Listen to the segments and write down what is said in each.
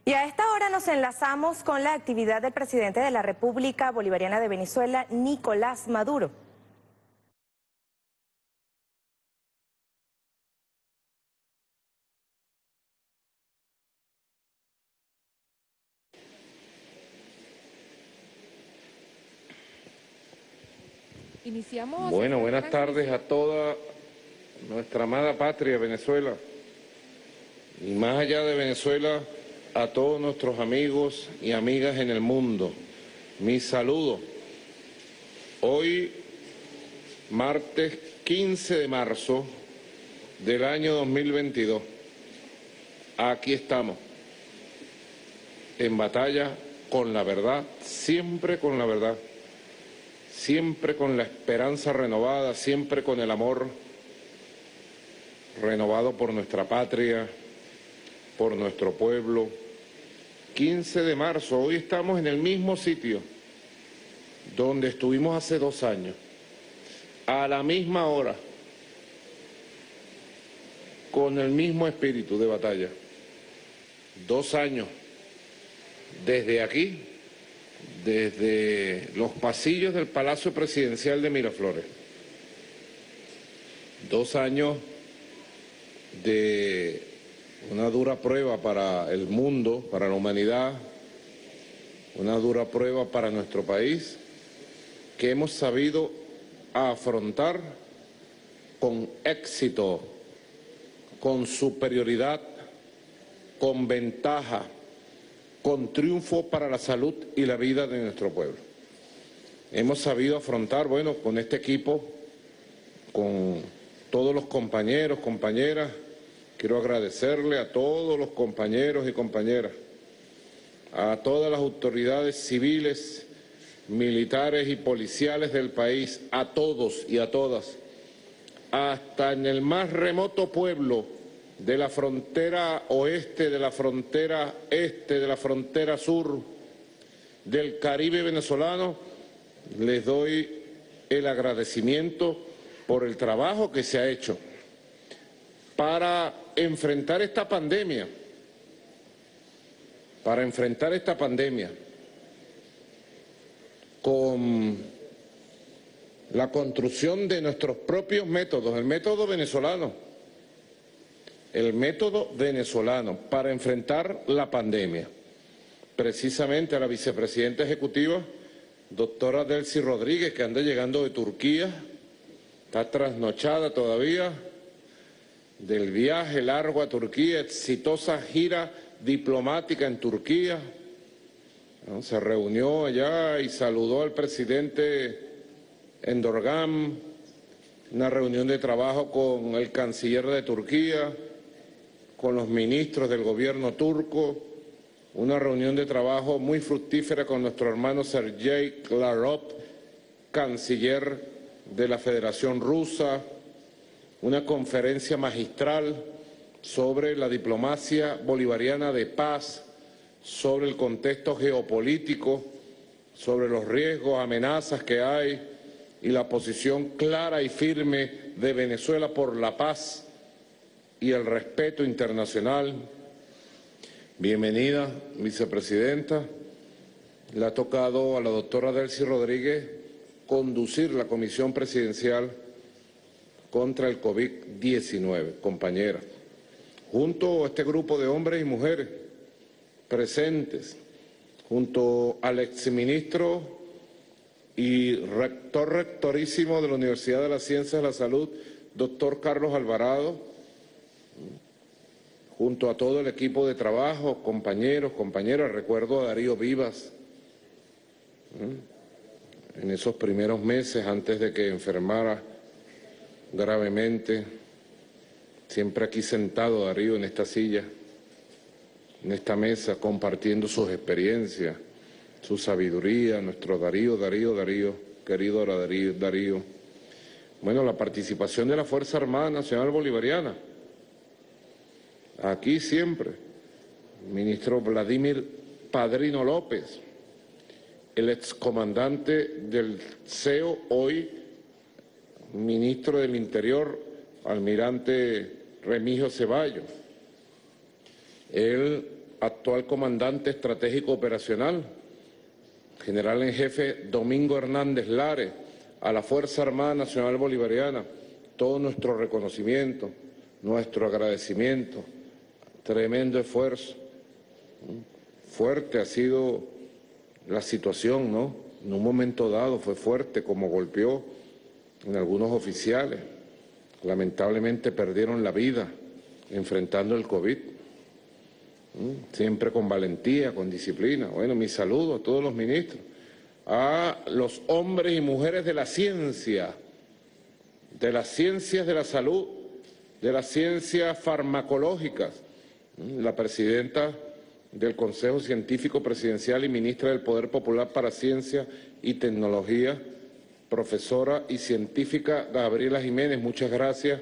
Y a esta hora nos enlazamos con la actividad del presidente de la República Bolivariana de Venezuela, Nicolás Maduro. Bueno, buenas tardes a toda nuestra amada patria, Venezuela. Y más allá de Venezuela, a todos nuestros amigos y amigas en el mundo. Mi saludo. Hoy, martes 15 de marzo del año 2022, aquí estamos, en batalla con la verdad, siempre con la verdad. Siempre con la esperanza renovada, siempre con el amor renovado por nuestra patria, por nuestro pueblo. 15 de marzo, hoy estamos en el mismo sitio donde estuvimos hace 2 años, a la misma hora, con el mismo espíritu de batalla. 2 años desde aquí, desde los pasillos del Palacio Presidencial de Miraflores. 2 años de una dura prueba para el mundo, para la humanidad, una dura prueba para nuestro país, que hemos sabido afrontar con éxito, con superioridad, con ventaja, con triunfo para la salud y la vida de nuestro pueblo. Hemos sabido afrontar, bueno, con este equipo, con todos los compañeros, compañeras, quiero agradecerle a todos los compañeros y compañeras, a todas las autoridades civiles, militares y policiales del país, a todos y a todas, hasta en el más remoto pueblo de la frontera oeste, de la frontera este, de la frontera sur del Caribe venezolano, les doy el agradecimiento por el trabajo que se ha hecho para enfrentar esta pandemia, con la construcción de nuestros propios métodos, el método venezolano para enfrentar la pandemia. Precisamente a la vicepresidenta ejecutiva, doctora Delcy Rodríguez, que anda llegando de Turquía, está trasnochada todavía del viaje largo a Turquía, exitosa gira diplomática en Turquía, ¿no? Se reunió allá y saludó al presidente Erdogan, una reunión de trabajo con el canciller de Turquía, con los ministros del gobierno turco, una reunión de trabajo muy fructífera con nuestro hermano Sergei Lavrov, canciller de la Federación Rusa, una conferencia magistral sobre la diplomacia bolivariana de paz, sobre el contexto geopolítico, sobre los riesgos, amenazas que hay y la posición clara y firme de Venezuela por la paz y el respeto internacional. Bienvenida, vicepresidenta. Le ha tocado a la doctora Delcy Rodríguez conducir la Comisión Presidencial contra el COVID-19, compañera. Junto a este grupo de hombres y mujeres presentes, junto al exministro y rectorísimo de la Universidad de las Ciencias de la Salud, doctor Carlos Alvarado, junto a todo el equipo de trabajo, compañeros, compañeras, recuerdo a Darío Vivas, en esos primeros meses antes de que enfermara gravemente, siempre aquí sentado Darío en esta silla, en esta mesa, compartiendo sus experiencias, su sabiduría, nuestro Darío, querido Darío. Bueno, la participación de la Fuerza Armada Nacional Bolivariana, aquí siempre, el ministro Vladimir Padrino López, el excomandante del CEO, hoy ministro del Interior, almirante Remigio Ceballos, el actual comandante estratégico operacional, general en jefe Domingo Hernández Lares, a la Fuerza Armada Nacional Bolivariana, todo nuestro reconocimiento, nuestro agradecimiento, tremendo esfuerzo. Fuerte ha sido la situación, ¿no? En un momento dado fue fuerte, como golpeó en algunos oficiales. Lamentablemente perdieron la vida enfrentando el COVID. Siempre con valentía, con disciplina. Bueno, mi saludo a todos los ministros, a los hombres y mujeres de la ciencia, de las ciencias de la salud, de las ciencias farmacológicas, la presidenta del Consejo Científico Presidencial y ministra del Poder Popular para Ciencia y Tecnología, profesora y científica Gabriela Jiménez, muchas gracias.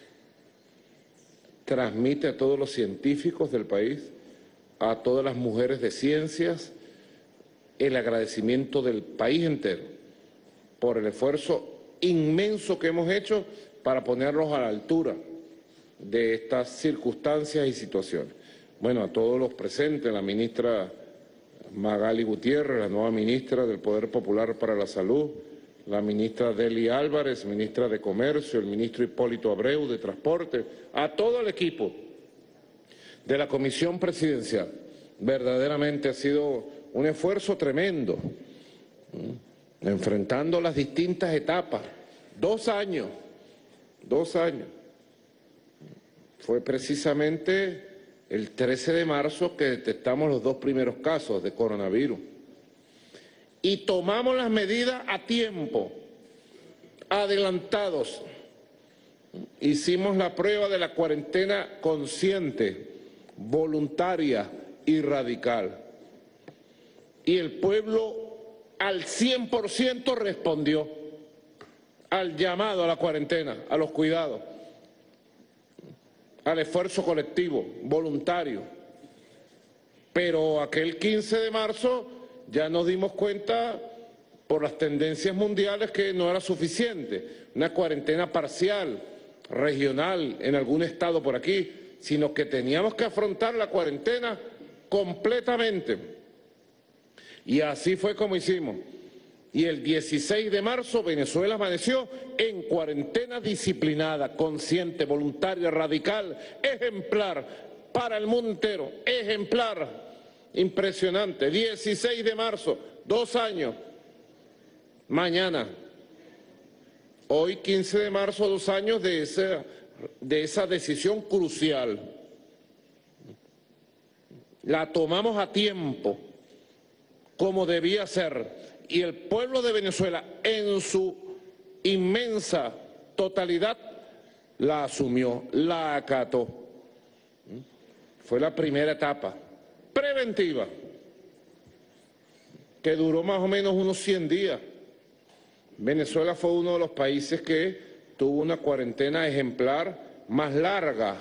Transmite a todos los científicos del país, a todas las mujeres de ciencias, el agradecimiento del país entero por el esfuerzo inmenso que hemos hecho para ponerlos a la altura de estas circunstancias y situaciones. Bueno, a todos los presentes, la ministra Magali Gutiérrez, la nueva ministra del Poder Popular para la Salud, la ministra Deli Álvarez, ministra de Comercio, el ministro Hipólito Abreu de Transporte, a todo el equipo de la Comisión Presidencial. Verdaderamente ha sido un esfuerzo tremendo, enfrentando las distintas etapas. 2 años. Fue precisamente el 13 de marzo que detectamos los 2 primeros casos de coronavirus. Y tomamos las medidas a tiempo, adelantados. Hicimos la prueba de la cuarentena consciente, voluntaria y radical. Y el pueblo al 100% respondió al llamado a la cuarentena, a los cuidados, al esfuerzo colectivo, voluntario. Pero aquel 15 de marzo ya nos dimos cuenta por las tendencias mundiales que no era suficiente, una cuarentena parcial, regional, en algún estado por aquí, sino que teníamos que afrontar la cuarentena completamente. Y así fue como hicimos. Y el 16 de marzo Venezuela amaneció en cuarentena disciplinada, consciente, voluntaria, radical, ejemplar para el mundo entero, ejemplar. Impresionante, 16 de marzo, 2 años, mañana, hoy 15 de marzo, 2 años de esa decisión crucial. La tomamos a tiempo, como debía ser, y el pueblo de Venezuela en su inmensa totalidad la asumió, la acató. Fue la primera etapa preventiva, que duró más o menos unos 100 días. Venezuela fue uno de los países que tuvo una cuarentena ejemplar más larga.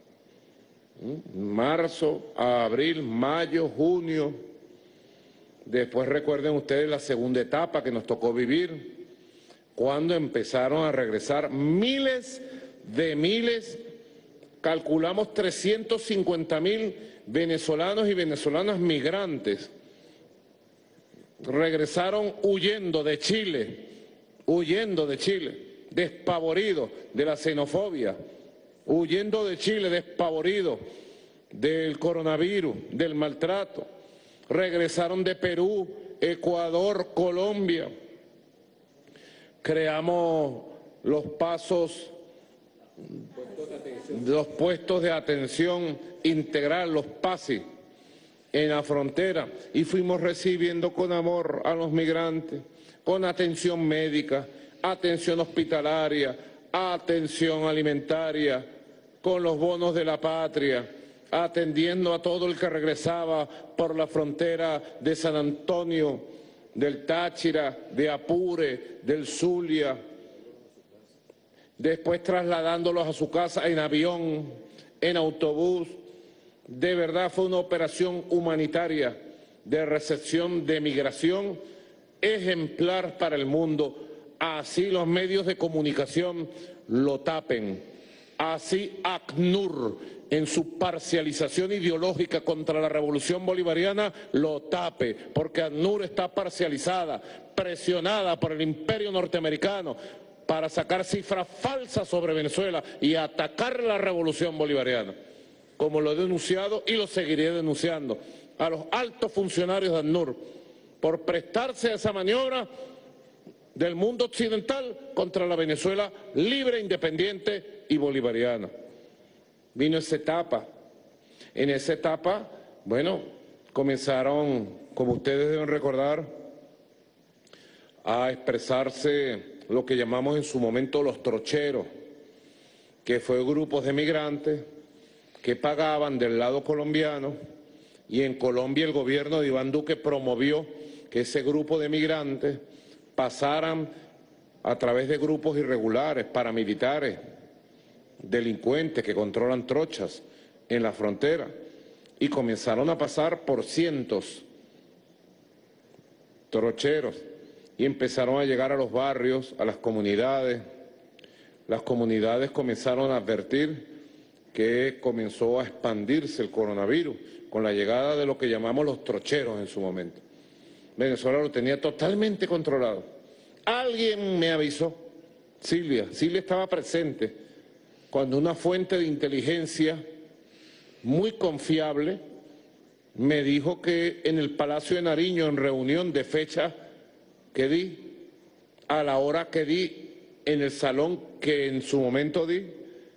Marzo, abril, mayo, junio. Después recuerden ustedes la segunda etapa que nos tocó vivir, cuando empezaron a regresar miles, calculamos 350.000 venezolanos y venezolanas migrantes. Regresaron huyendo de Chile, despavoridos de la xenofobia, huyendo de Chile, despavoridos del coronavirus, del maltrato. Regresaron de Perú, Ecuador, Colombia. Creamos los puestos de atención integral, los PASI, en la frontera, y fuimos recibiendo con amor a los migrantes, con atención médica, atención hospitalaria, atención alimentaria, con los bonos de la patria, atendiendo a todo el que regresaba por la frontera de San Antonio, del Táchira, de Apure, del Zulia, después trasladándolos a su casa en avión, en autobús. De verdad fue una operación humanitaria de recepción de migración ejemplar para el mundo. Así los medios de comunicación lo tapen, así ACNUR, en su parcialización ideológica contra la revolución bolivariana, lo tape, porque ACNUR está parcializada, presionada por el imperio norteamericano para sacar cifras falsas sobre Venezuela y atacar la revolución bolivariana, como lo he denunciado y lo seguiré denunciando a los altos funcionarios de ACNUR por prestarse a esa maniobra del mundo occidental contra la Venezuela libre, independiente y bolivariana. Vino esa etapa. En esa etapa, bueno, comenzaron, como ustedes deben recordar, a expresarse lo que llamamos en su momento los trocheros, que fue grupos de migrantes que pagaban del lado colombiano, y en Colombia el gobierno de Iván Duque promovió que ese grupo de migrantes pasaran a través de grupos irregulares, paramilitares, delincuentes que controlan trochas en la frontera, y comenzaron a pasar por cientos trocheros y empezaron a llegar a los barrios, a las comunidades. Las comunidades comenzaron a advertir que comenzó a expandirse el coronavirus con la llegada de lo que llamamos los trocheros en su momento. Venezuela lo tenía totalmente controlado. Alguien me avisó, Silvia estaba presente, cuando una fuente de inteligencia muy confiable me dijo que en el Palacio de Nariño, en reunión de fecha que di, a la hora que di, en el salón que en su momento di,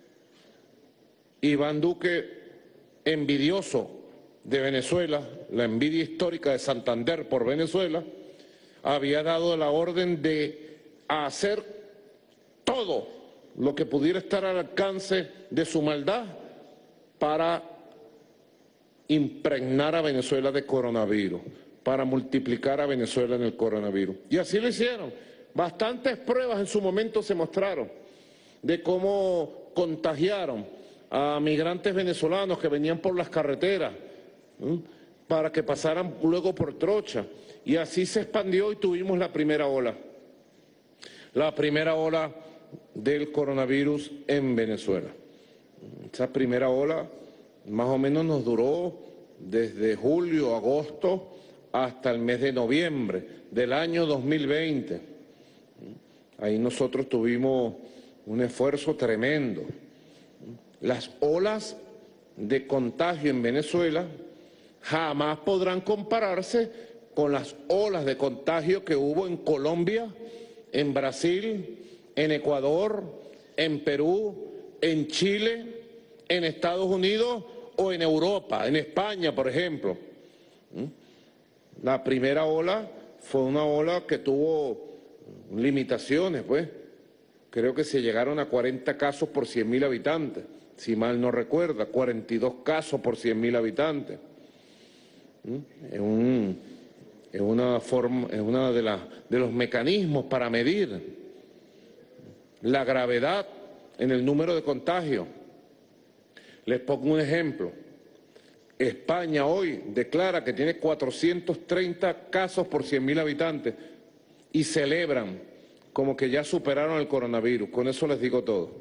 Iván Duque, envidioso de Venezuela, la envidia histórica de Santander por Venezuela, había dado la orden de hacer todo lo que pudiera estar al alcance de su maldad para impregnar a Venezuela de coronavirus, para multiplicar a Venezuela en el coronavirus. Y así lo hicieron. Bastantes pruebas en su momento se mostraron de cómo contagiaron a migrantes venezolanos que venían por las carreteras, para que pasaran luego por trocha. Y así se expandió y tuvimos la primera ola. La primera ola del coronavirus en Venezuela. Esa primera ola más o menos nos duró desde julio, agosto, hasta el mes de noviembre del año 2020. Ahí nosotros tuvimos un esfuerzo tremendo. Las olas de contagio en Venezuela jamás podrán compararse con las olas de contagio que hubo en Colombia, en Brasil, en Ecuador, en Perú, en Chile, en Estados Unidos o en Europa, en España, por ejemplo. La primera ola fue una ola que tuvo limitaciones, pues. Creo que se llegaron a 40 casos por 100.000 habitantes, si mal no recuerda, 42 casos por 100.000 habitantes. Es una de los mecanismos para medir la gravedad en el número de contagios. Les pongo un ejemplo. España hoy declara que tiene 430 casos por 100.000 habitantes y celebran como que ya superaron el coronavirus. Con eso les digo todo.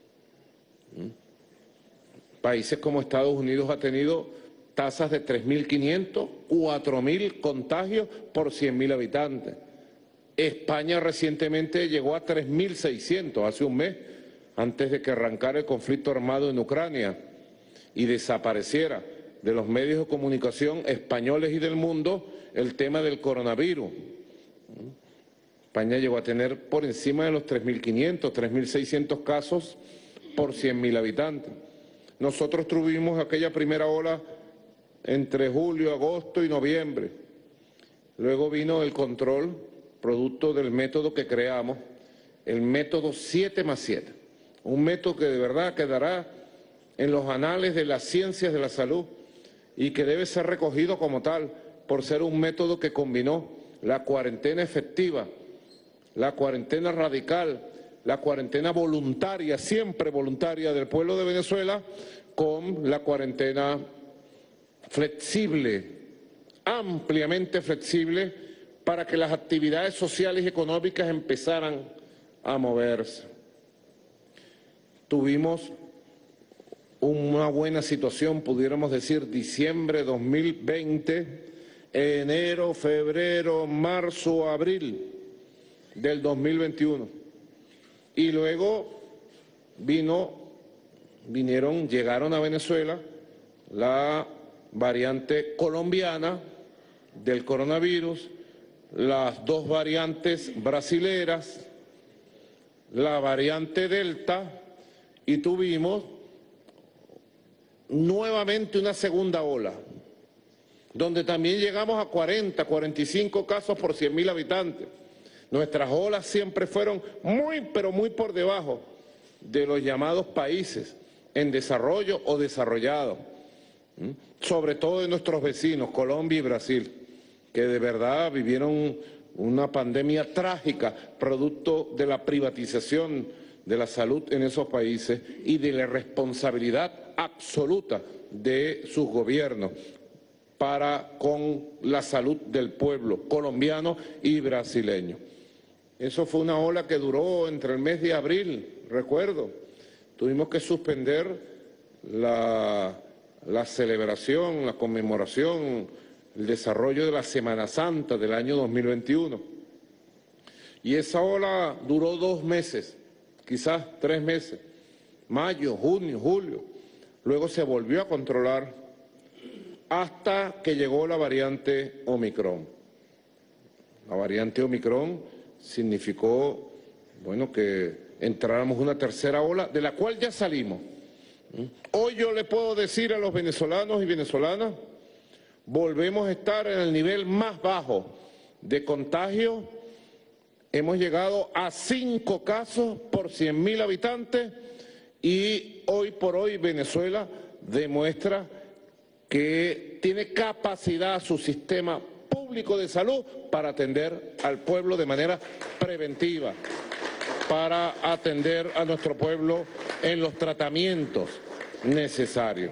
Países como Estados Unidos ha tenido tasas de 3.500, 4.000 contagios por 100.000 habitantes. España recientemente llegó a 3.600, hace un mes, antes de que arrancara el conflicto armado en Ucrania y desapareciera de los medios de comunicación españoles y del mundo el tema del coronavirus. España llegó a tener por encima de los 3.500, 3.600 casos por 100.000 habitantes. Nosotros tuvimos aquella primera ola entre julio, agosto y noviembre. Luego vino el control, producto del método que creamos, el método 7+7, un método que de verdad quedará en los anales de las ciencias de la salud y que debe ser recogido como tal por ser un método que combinó la cuarentena efectiva, la cuarentena radical, la cuarentena voluntaria, siempre voluntaria del pueblo de Venezuela, con la cuarentena flexible, ampliamente flexible, para que las actividades sociales y económicas empezaran a moverse. Tuvimos una buena situación, pudiéramos decir diciembre 2020, enero, febrero, marzo, abril del 2021. Y luego llegaron a Venezuela la variante colombiana del coronavirus, las dos variantes brasileras, la variante Delta, y tuvimos nuevamente una segunda ola, donde también llegamos a 40, 45 casos por 100.000 habitantes. Nuestras olas siempre fueron pero muy por debajo de los llamados países en desarrollo o desarrollados, sobre todo de nuestros vecinos, Colombia y Brasil, que de verdad vivieron una pandemia trágica, producto de la privatización de la salud en esos países y de la irresponsabilidad absoluta de sus gobiernos para con la salud del pueblo colombiano y brasileño. Eso fue una ola que duró entre el mes de abril, recuerdo. Tuvimos que suspender la celebración, la conmemoración, el desarrollo de la Semana Santa del año 2021. Y esa ola duró 2 meses, quizás 3 meses, mayo, junio, julio. Luego se volvió a controlar hasta que llegó la variante Omicron. La variante Omicron significó, bueno, que entráramos una tercera ola, de la cual ya salimos. Hoy yo le puedo decir a los venezolanos y venezolanas, volvemos a estar en el nivel más bajo de contagio. Hemos llegado a 5 casos por 100.000 habitantes y hoy por hoy Venezuela demuestra que tiene capacidad su sistema público de salud para atender al pueblo de manera preventiva, para atender a nuestro pueblo en los tratamientos necesarios.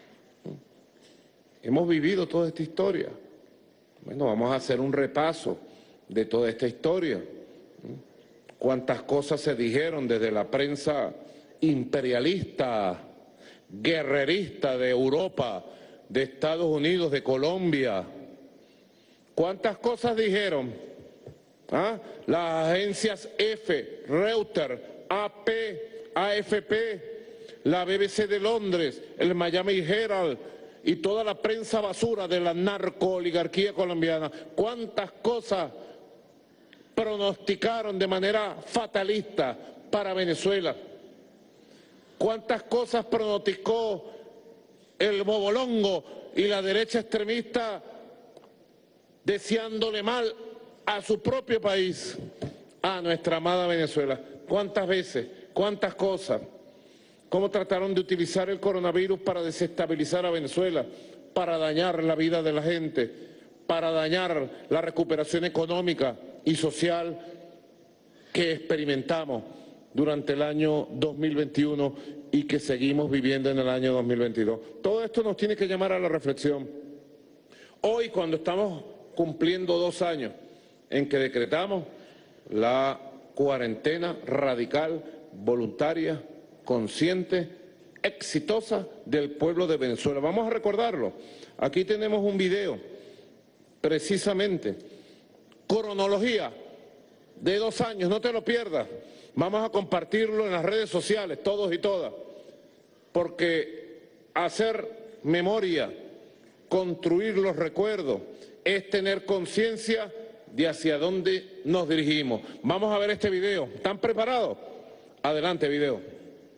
Hemos vivido toda esta historia. Bueno, vamos a hacer un repaso de toda esta historia. Cuántas cosas se dijeron desde la prensa imperialista, guerrerista de Europa, de Estados Unidos, de Colombia. ¿Cuántas cosas dijeron? Las agencias EFE, Reuters, AP, AFP, la BBC de Londres, el Miami Herald y toda la prensa basura de la narcooligarquía colombiana. ¿Cuántas cosas pronosticaron de manera fatalista para Venezuela? ¿Cuántas cosas pronosticó el bobolongo y la derecha extremista deseándole mal a su propio país, a nuestra amada Venezuela? ¿Cuántas veces? ¿Cuántas cosas? ¿Cómo trataron de utilizar el coronavirus para desestabilizar a Venezuela, para dañar la vida de la gente, para dañar la recuperación económica y social que experimentamos durante el año 2021 y que seguimos viviendo en el año 2022? Todo esto nos tiene que llamar a la reflexión. Hoy, cuando estamos cumpliendo 2 años en que decretamos la cuarentena radical, voluntaria, consciente, exitosa del pueblo de Venezuela. Vamos a recordarlo. Aquí tenemos un video, precisamente, cronología de 2 años, no te lo pierdas. Vamos a compartirlo en las redes sociales, todos y todas, porque hacer memoria, construir los recuerdos, es tener conciencia de hacia dónde nos dirigimos. Vamos a ver este video. ¿Están preparados? Adelante, video.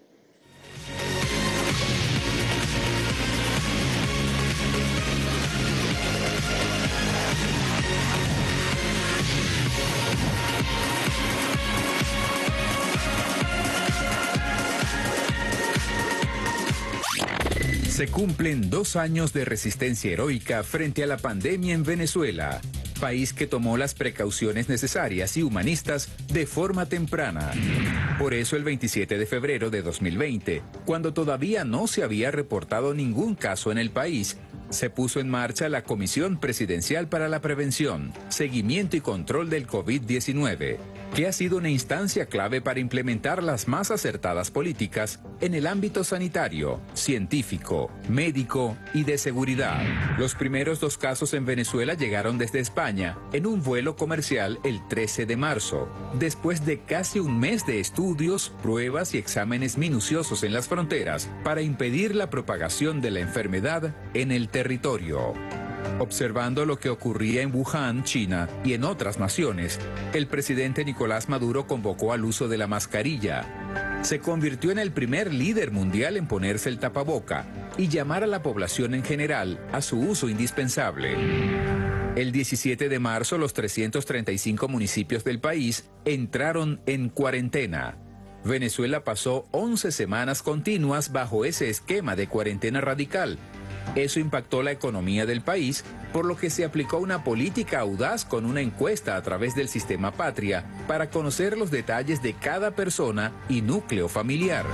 Se cumplen 2 años de resistencia heroica frente a la pandemia en Venezuela, país que tomó las precauciones necesarias y humanistas de forma temprana. Por eso el 27 de febrero de 2020, cuando todavía no se había reportado ningún caso en el país, se puso en marcha la Comisión Presidencial para la Prevención, Seguimiento y Control del COVID-19, que ha sido una instancia clave para implementar las más acertadas políticas en el ámbito sanitario, científico, médico y de seguridad. Los primeros 2 casos en Venezuela llegaron desde España en un vuelo comercial el 13 de marzo, después de casi un mes de estudios, pruebas y exámenes minuciosos en las fronteras para impedir la propagación de la enfermedad en el territorio. Observando lo que ocurría en Wuhan, China, y en otras naciones, el presidente Nicolás Maduro convocó al uso de la mascarilla. Se convirtió en el primer líder mundial en ponerse el tapaboca y llamar a la población en general a su uso indispensable. El 17 de marzo, los 335 municipios del país entraron en cuarentena. Venezuela pasó 11 semanas continuas bajo ese esquema de cuarentena radical. Eso impactó la economía del país, por lo que se aplicó una política audaz con una encuesta a través del sistema Patria para conocer los detalles de cada persona y núcleo familiar,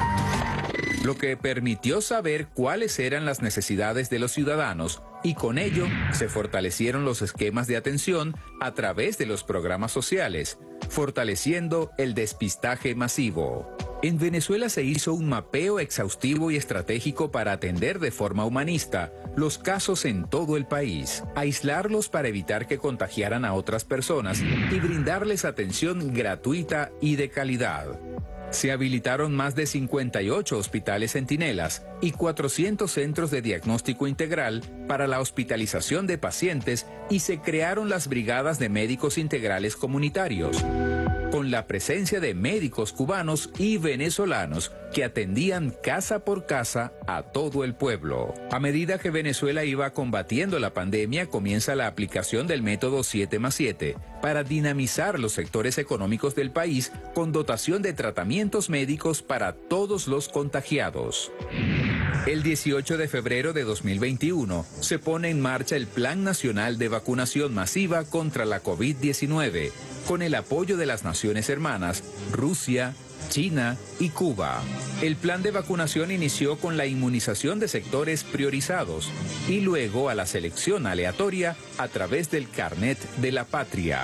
lo que permitió saber cuáles eran las necesidades de los ciudadanos y con ello se fortalecieron los esquemas de atención a través de los programas sociales, fortaleciendo el despistaje masivo. En Venezuela se hizo un mapeo exhaustivo y estratégico para atender de forma humanista los casos en todo el país, aislarlos para evitar que contagiaran a otras personas y brindarles atención gratuita y de calidad. Se habilitaron más de 58 hospitales centinelas y 400 centros de diagnóstico integral para la hospitalización de pacientes y se crearon las brigadas de médicos integrales comunitarios, con la presencia de médicos cubanos y venezolanos que atendían casa por casa a todo el pueblo. A medida que Venezuela iba combatiendo la pandemia, comienza la aplicación del método 7+7 para dinamizar los sectores económicos del país con dotación de tratamientos médicos para todos los contagiados. El 18 de febrero de 2021 se pone en marcha el Plan Nacional de Vacunación Masiva contra la COVID-19, con el apoyo de las naciones hermanas, Rusia, China y Cuba. El plan de vacunación inició con la inmunización de sectores priorizados y luego a la selección aleatoria a través del carnet de la patria.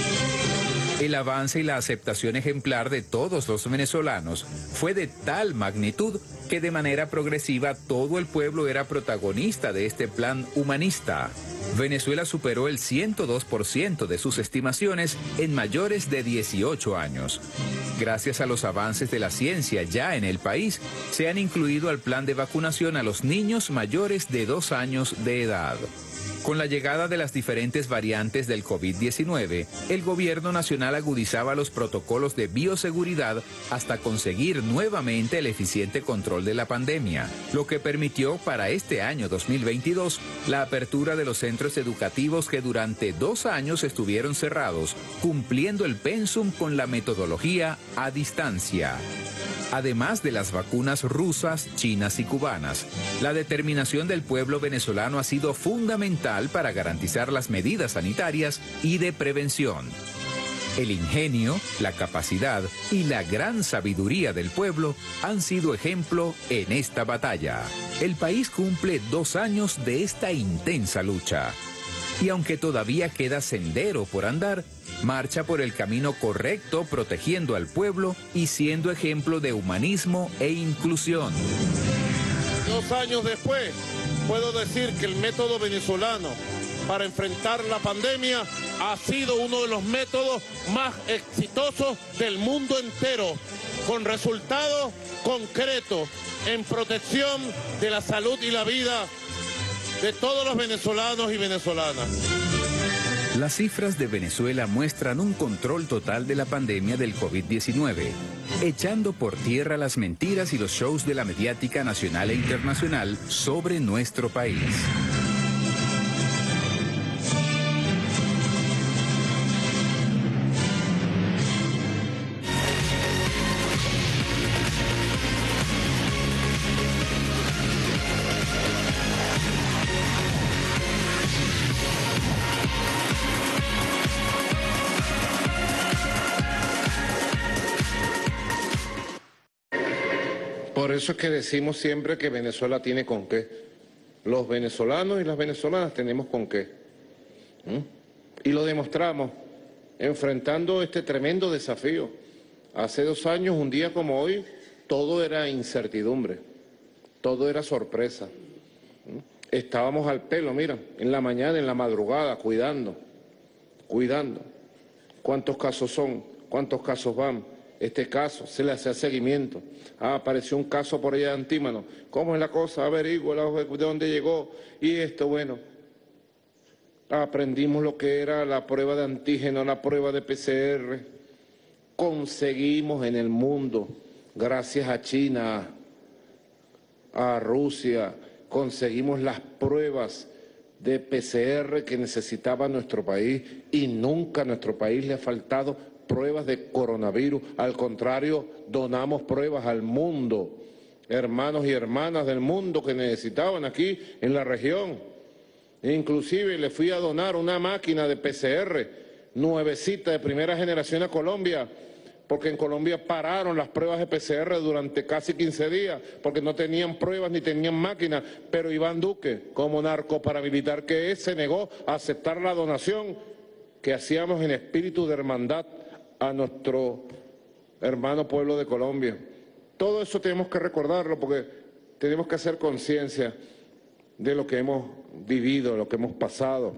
El avance y la aceptación ejemplar de todos los venezolanos fue de tal magnitud que de manera progresiva todo el pueblo era protagonista de este plan humanista. Venezuela superó el 102% de sus estimaciones en mayores de 18 años. Gracias a los avances de la ciencia ya en el país, se han incluido al plan de vacunación a los niños mayores de 2 años de edad. Con la llegada de las diferentes variantes del COVID-19, el gobierno nacional agudizaba los protocolos de bioseguridad hasta conseguir nuevamente el eficiente control de la pandemia, lo que permitió para este año 2022 la apertura de los centros educativos que durante 2 años estuvieron cerrados, cumpliendo el pensum con la metodología a distancia. Además de las vacunas rusas, chinas y cubanas, la determinación del pueblo venezolano ha sido fundamental para garantizar las medidas sanitarias y de prevención. El ingenio, la capacidad y la gran sabiduría del pueblo han sido ejemplo en esta batalla. El país cumple 2 años de esta intensa lucha. Y aunque todavía queda sendero por andar, marcha por el camino correcto protegiendo al pueblo y siendo ejemplo de humanismo e inclusión. 2 años después, puedo decir que el método venezolano para enfrentar la pandemia ha sido uno de los métodos más exitosos del mundo entero, con resultados concretos en protección de la salud y la vida de todos los venezolanos y venezolanas. Las cifras de Venezuela muestran un control total de la pandemia del COVID-19, echando por tierra las mentiras y los shows de la mediática nacional e internacional sobre nuestro país. Por eso es que decimos siempre que Venezuela tiene con qué. los venezolanos y las venezolanas tenemos con qué. Y lo demostramos enfrentando este tremendo desafío. Hace 2 años, un día como hoy, todo era incertidumbre, todo era sorpresa. Estábamos al pelo, mira, en la mañana, en la madrugada, cuidando. ¿Cuántos casos son? ¿Cuántos casos van? Este caso, se le hace seguimiento. Apareció un caso por allá de Antímano. ¿Cómo es la cosa? Averigua de dónde llegó. Y esto, bueno, aprendimos lo que era la prueba de antígeno, la prueba de PCR. Conseguimos en el mundo, gracias a China, a Rusia, conseguimos las pruebas de PCR que necesitaba nuestro país y nunca a nuestro país le ha faltado pruebas de coronavirus. Al contrario, donamos pruebas al mundo, hermanos y hermanas del mundo que necesitaban aquí en la región. Inclusive le fui a donar una máquina de PCR nuevecita de primera generación a Colombia, porque en Colombia pararon las pruebas de PCR durante casi 15 días, porque no tenían pruebas ni tenían máquinas, pero Iván Duque, como narcoparamilitar que es, se negó a aceptar la donación que hacíamos en espíritu de hermandad a nuestro hermano pueblo de Colombia. Todo eso tenemos que recordarlo, porque tenemos que hacer conciencia de lo que hemos vivido, lo que hemos pasado.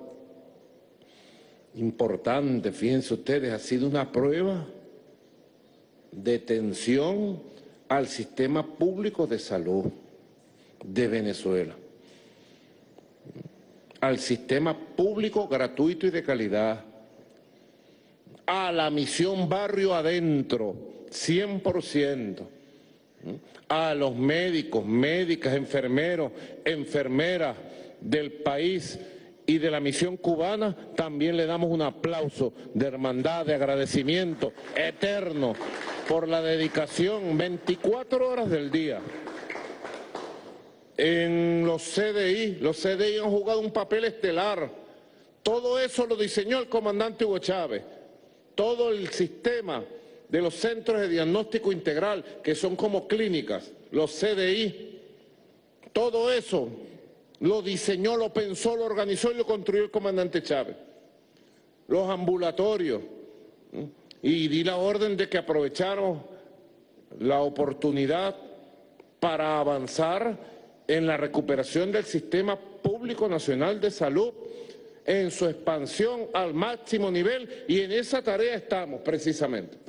Importante, fíjense ustedes, ha sido una prueba de tensión al sistema público de salud de Venezuela, al sistema público gratuito y de calidad, a la misión barrio adentro, 100%, a los médicos, médicas, enfermeros, enfermeras del país y de la misión cubana. También le damos un aplauso de hermandad, de agradecimiento eterno por la dedicación 24 horas del día. En los CDI han jugado un papel estelar. Todo eso lo diseñó el comandante Hugo Chávez. Todo el sistema de los centros de diagnóstico integral, que son como clínicas, los CDI, todo eso lo diseñó, lo pensó, lo organizó y lo construyó el comandante Chávez. Los ambulatorios, y di la orden de que aprovecháramos la oportunidad para avanzar en la recuperación del sistema público nacional de salud, en su expansión al máximo nivel, y en esa tarea estamos precisamente.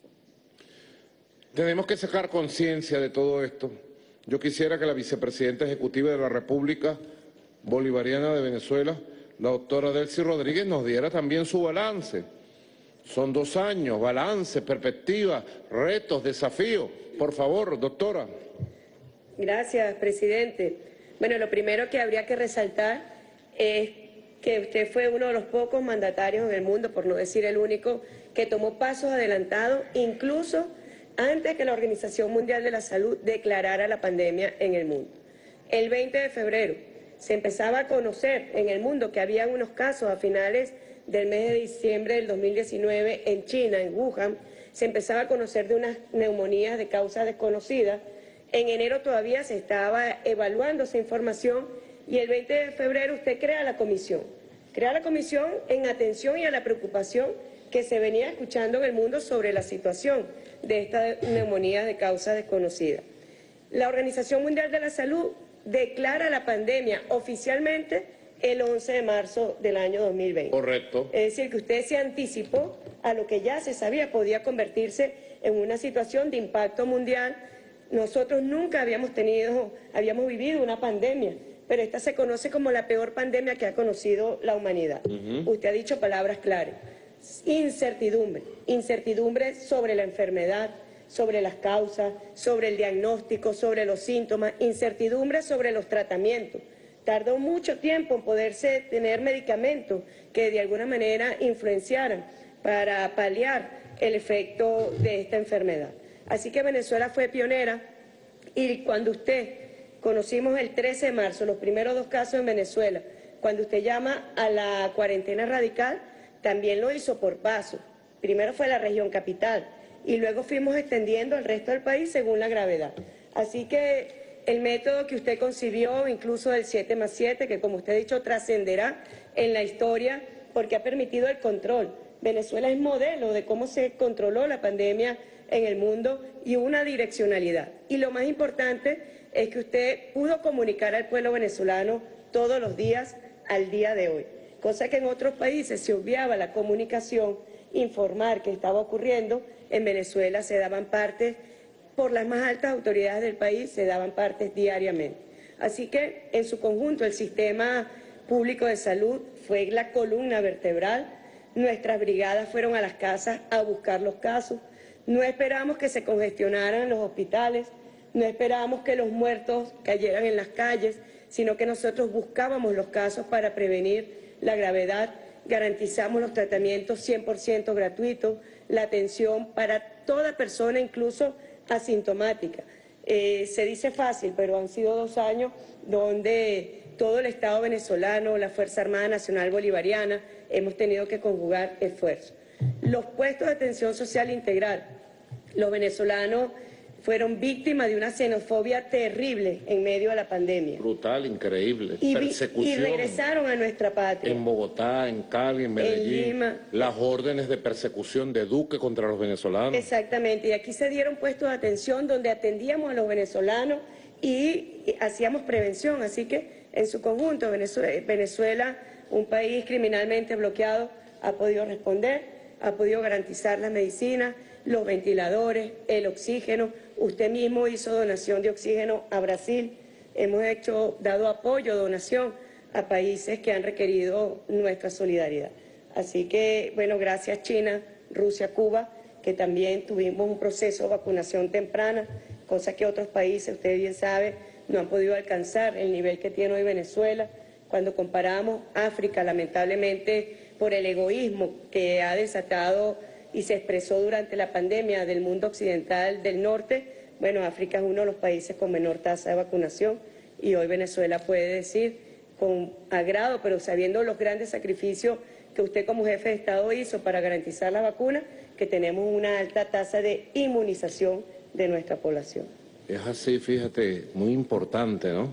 Tenemos que sacar conciencia de todo esto. Yo quisiera que la vicepresidenta ejecutiva de la República Bolivariana de Venezuela, la doctora Delcy Rodríguez, nos diera también su balance. Son 2 años, balance, perspectiva, retos, desafíos. Por favor, doctora. Gracias, presidente. Bueno, lo primero que habría que resaltar es que usted fue uno de los pocos mandatarios en el mundo, por no decir el único, que tomó pasos adelantados, incluso antes que la Organización Mundial de la Salud declarara la pandemia en el mundo. El 20 de febrero se empezaba a conocer en el mundo que había unos casos a finales del mes de diciembre del 2019 en China, en Wuhan. Se empezaba a conocer de unas neumonías de causa desconocida. En enero todavía se estaba evaluando esa información y el 20 de febrero usted crea la comisión en atención y a la preocupación que se venía escuchando en el mundo sobre la situación de esta neumonía de causa desconocida. La Organización Mundial de la Salud declara la pandemia oficialmente el 11 de marzo del año 2020. Correcto. Es decir, que usted se anticipó a lo que ya se sabía podía convertirse en una situación de impacto mundial. Nosotros nunca habíamos vivido una pandemia, pero esta se conoce como la peor pandemia que ha conocido la humanidad. Usted ha dicho palabras claras. Incertidumbre sobre la enfermedad, sobre las causas, sobre el diagnóstico, sobre los síntomas, incertidumbre sobre los tratamientos. Tardó mucho tiempo en poderse tener medicamentos que de alguna manera influenciaran para paliar el efecto de esta enfermedad. Así que Venezuela fue pionera y cuando conocimos el 13 de marzo, los primeros 2 casos en Venezuela, cuando usted llama a la cuarentena radical, también lo hizo por paso. Primero fue la región capital y luego fuimos extendiendo al resto del país según la gravedad. Así que el método que usted concibió, incluso del 7+7, que como usted ha dicho trascenderá en la historia porque ha permitido el control. Venezuela es modelo de cómo se controló la pandemia en el mundo y una direccionalidad. Y lo más importante es que usted pudo comunicar al pueblo venezolano todos los días al día de hoy, cosa que en otros países se obviaba la comunicación, informar qué estaba ocurriendo. En Venezuela se daban partes por las más altas autoridades del país, se daban partes diariamente. Así que, en su conjunto, el sistema público de salud fue la columna vertebral. Nuestras brigadas fueron a las casas a buscar los casos. No esperamos que se congestionaran los hospitales, no esperamos que los muertos cayeran en las calles, sino que nosotros buscábamos los casos para prevenir la gravedad. Garantizamos los tratamientos 100% gratuitos, la atención para toda persona, incluso asintomática. Se dice fácil, pero han sido 2 años donde todo el Estado venezolano, la Fuerza Armada Nacional Bolivariana, hemos tenido que conjugar esfuerzos. Los puestos de atención social integral, los venezolanos fueron víctimas de una xenofobia terrible en medio de la pandemia. Brutal, increíble. Persecución. Y regresaron a nuestra patria. En Bogotá, en Cali, en Medellín. En Lima. Las órdenes de persecución de Duque contra los venezolanos. Exactamente. Y aquí se dieron puestos de atención donde atendíamos a los venezolanos y hacíamos prevención. Así que, en su conjunto, Venezuela, un país criminalmente bloqueado, ha podido responder, ha podido garantizar las medicinas, los ventiladores, el oxígeno. Usted mismo hizo donación de oxígeno a Brasil. Hemos dado apoyo, donación a países que han requerido nuestra solidaridad. Así que, bueno, gracias China, Rusia, Cuba, que también tuvimos un proceso de vacunación temprana, cosa que otros países, usted bien sabe, no han podido alcanzar el nivel que tiene hoy Venezuela. Cuando comparamos África, lamentablemente, por el egoísmo que ha desatado y se expresó durante la pandemia del mundo occidental del norte, bueno, África es uno de los países con menor tasa de vacunación y hoy Venezuela puede decir con agrado, pero sabiendo los grandes sacrificios que usted como jefe de Estado hizo para garantizar la vacuna, que tenemos una alta tasa de inmunización de nuestra población. Es así, fíjate, muy importante, ¿no?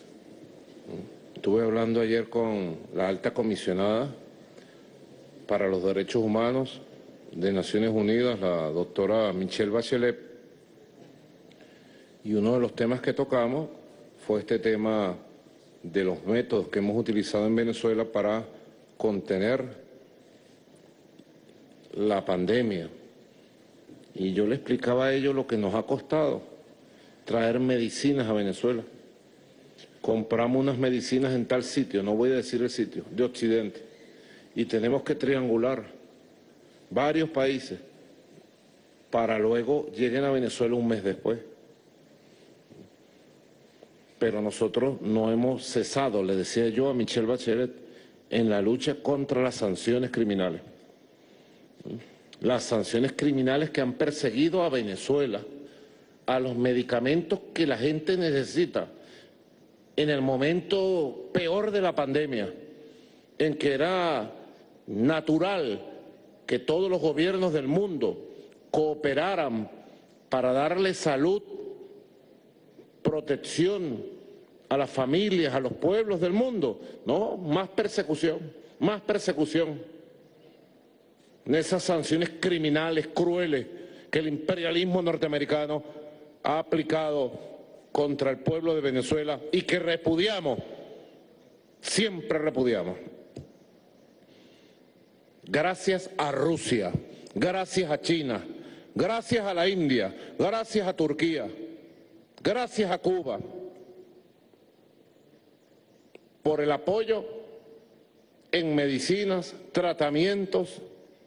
Estuve hablando ayer con la alta comisionada para los derechos humanos de Naciones Unidas, la doctora Michelle Bachelet, y uno de los temas que tocamos fue este tema de los métodos que hemos utilizado en Venezuela para contener la pandemia. Y yo le explicaba a ellos lo que nos ha costado traer medicinas a Venezuela. Compramos unas medicinas en tal sitio, no voy a decir el sitio, de Occidente, y tenemos que triangular varios países para luego lleguen a Venezuela un mes después. Pero nosotros no hemos cesado, le decía yo a Michelle Bachelet, en la lucha contra las sanciones criminales. Las sanciones criminales que han perseguido a Venezuela, a los medicamentos que la gente necesita en el momento peor de la pandemia, en que era natural que todos los gobiernos del mundo cooperaran para darle salud, protección a las familias, a los pueblos del mundo. No, más persecución, más persecución. Esas sanciones criminales, crueles, que el imperialismo norteamericano ha aplicado contra el pueblo de Venezuela y que repudiamos, siempre repudiamos. Gracias a Rusia, gracias a China, gracias a la India, gracias a Turquía, gracias a Cuba, por el apoyo en medicinas, tratamientos,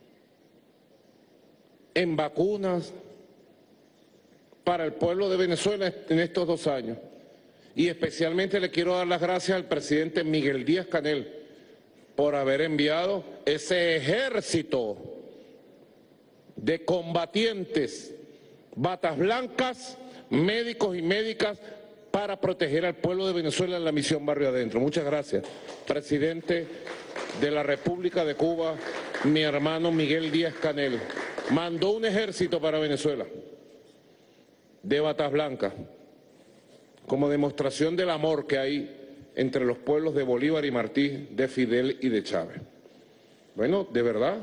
en vacunas para el pueblo de Venezuela en estos 2 años. Y especialmente le quiero dar las gracias al presidente Miguel Díaz-Canel por haber enviado ese ejército de combatientes, batas blancas, médicos y médicas para proteger al pueblo de Venezuela en la misión Barrio Adentro. Muchas gracias, presidente de la República de Cuba, mi hermano Miguel Díaz-Canel. Mandó un ejército para Venezuela de batas blancas como demostración del amor que hay entre los pueblos de Bolívar y Martí, de Fidel y de Chávez. Bueno, de verdad.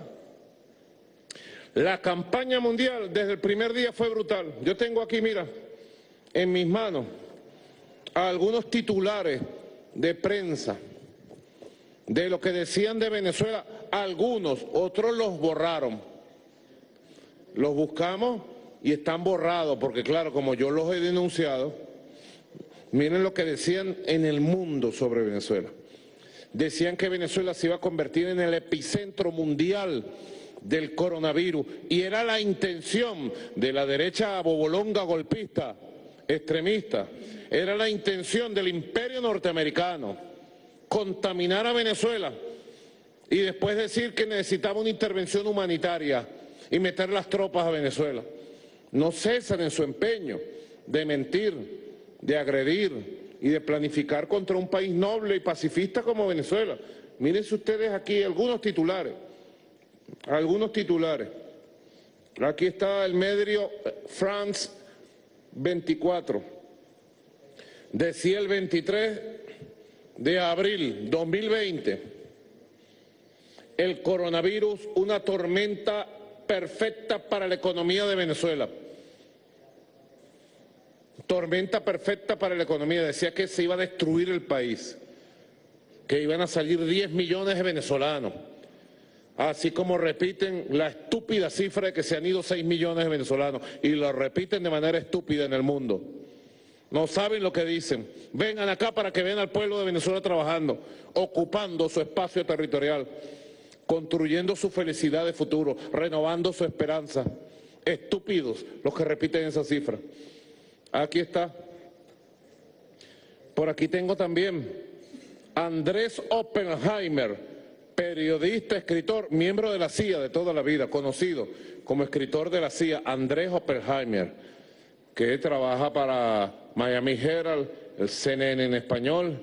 La campaña mundial desde el primer día fue brutal. Yo tengo aquí, mira, en mis manos, algunos titulares de prensa de lo que decían de Venezuela, algunos, otros los borraron. Los buscamos y están borrados, porque claro, como yo los he denunciado, miren lo que decían en El Mundo sobre Venezuela. Decían que Venezuela se iba a convertir en el epicentro mundial del coronavirus, y era la intención de la derecha bobolonga golpista, extremista, era la intención del imperio norteamericano, contaminar a Venezuela y después decir que necesitaba una intervención humanitaria y meter las tropas a Venezuela. No cesan en su empeño de mentir, de agredir y de planificar contra un país noble y pacifista como Venezuela. Mírense ustedes aquí algunos titulares. Aquí está el medio France 24. Decía el 23 de abril 2020, el coronavirus, una tormenta perfecta para la economía de Venezuela. Tormenta perfecta para la economía. Decía que se iba a destruir el país, que iban a salir 10 millones de venezolanos. Así como repiten la estúpida cifra de que se han ido 6 millones de venezolanos, y lo repiten de manera estúpida en el mundo. No saben lo que dicen. Vengan acá para que vean al pueblo de Venezuela trabajando, ocupando su espacio territorial, construyendo su felicidad de futuro, renovando su esperanza. Estúpidos los que repiten esa cifra. Aquí está. Por aquí tengo también Andrés Oppenheimer, periodista, escritor, miembro de la CIA de toda la vida, conocido como escritor de la CIA, Andrés Oppenheimer, que trabaja para Miami Herald, el CNN en español.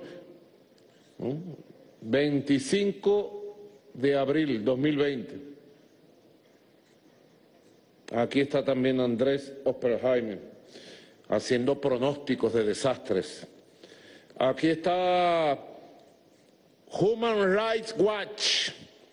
25 de abril 2020. Aquí está también Andrés Oppenheimer, haciendo pronósticos de desastres. Aquí está Human Rights Watch,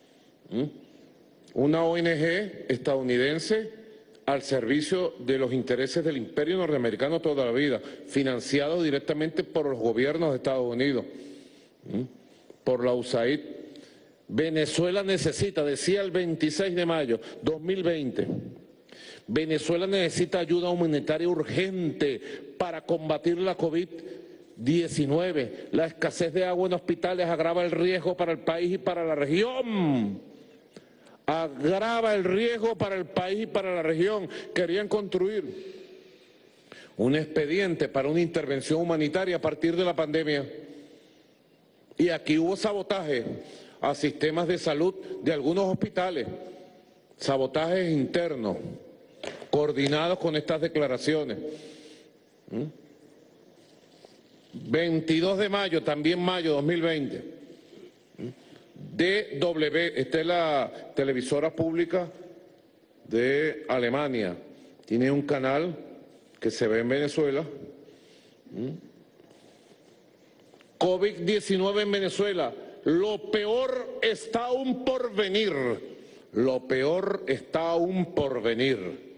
una ONG estadounidense al servicio de los intereses del imperio norteamericano toda la vida, financiado directamente por los gobiernos de Estados Unidos, por la USAID. Venezuela necesita, decía el 26 de mayo 2020, Venezuela necesita ayuda humanitaria urgente para combatir la COVID-19. La escasez de agua en hospitales agrava el riesgo para el país y para la región. Agrava el riesgo para el país y para la región. Querían construir un expediente para una intervención humanitaria a partir de la pandemia. Y aquí hubo sabotaje a sistemas de salud de algunos hospitales, sabotajes internos, coordinados con estas declaraciones. 22 de mayo, también mayo 2020, DW, esta es la televisora pública de Alemania, tiene un canal que se ve en Venezuela. COVID-19 en Venezuela, lo peor está aún por venir, lo peor está aún por venir.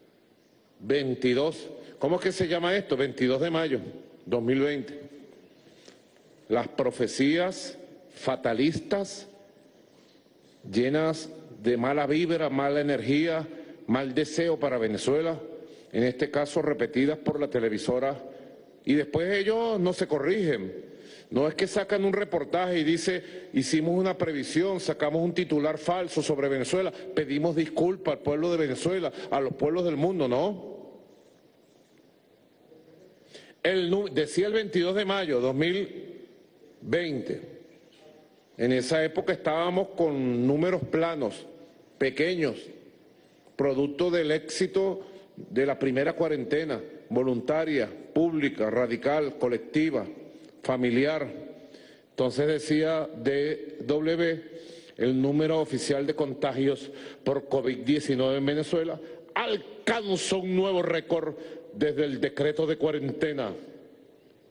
22, ¿cómo es que se llama esto? 22 de mayo 2020. Las profecías fatalistas, llenas de mala vibra, mala energía, mal deseo para Venezuela, en este caso repetidas por la televisora, y después ellos no se corrigen. No es que sacan un reportaje y dice, hicimos una previsión, sacamos un titular falso sobre Venezuela, pedimos disculpas al pueblo de Venezuela, a los pueblos del mundo, no. Decía el 22 de mayo 2020, en esa época estábamos con números planos, pequeños, producto del éxito de la primera cuarentena, voluntaria, pública, radical, colectiva, familiar. Entonces decía DW, el número oficial de contagios por COVID-19 en Venezuela alcanzó un nuevo récord desde el decreto de cuarentena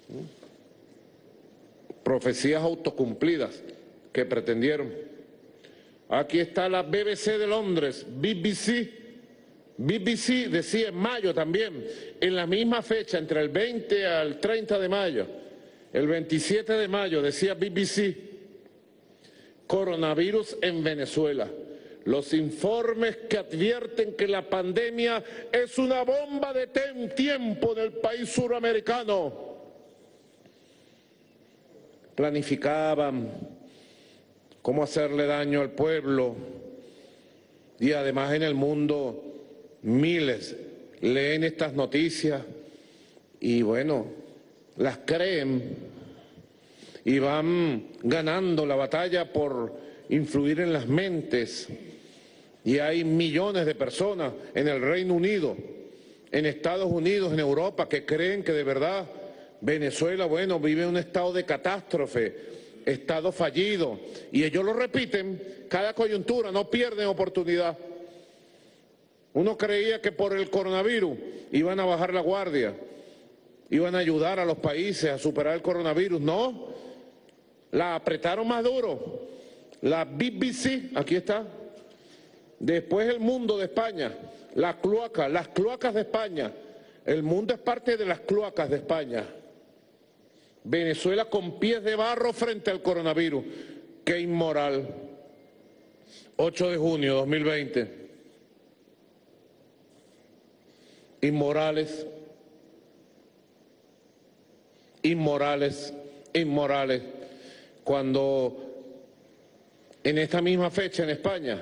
Profecías autocumplidas que pretendieron. Aquí está la BBC de Londres, BBC. BBC decía en mayo también, en la misma fecha, entre el 20 al 30 de mayo, el 27 de mayo, decía BBC, coronavirus en Venezuela. Los informes que advierten que la pandemia es una bomba de tiempo en el país suramericano. Planificaban cómo hacerle daño al pueblo y además en el mundo miles leen estas noticias y bueno, las creen y van ganando la batalla por influir en las mentes. Y hay millones de personas en el Reino Unido, en Estados Unidos, en Europa, que creen que de verdad Venezuela, bueno, vive un estado de catástrofe, estado fallido. Y ellos lo repiten, cada coyuntura, no pierden oportunidad. Uno creía que por el coronavirus iban a bajar la guardia, iban a ayudar a los países a superar el coronavirus. No, la apretaron más duro. La BBC, aquí está. Después El Mundo de España, las cloacas de España. El mundo es parte de las cloacas de España. Venezuela con pies de barro frente al coronavirus. Qué inmoral. 8 de junio de 2020. Inmorales. Inmorales. Inmorales. Cuando en esta misma fecha en España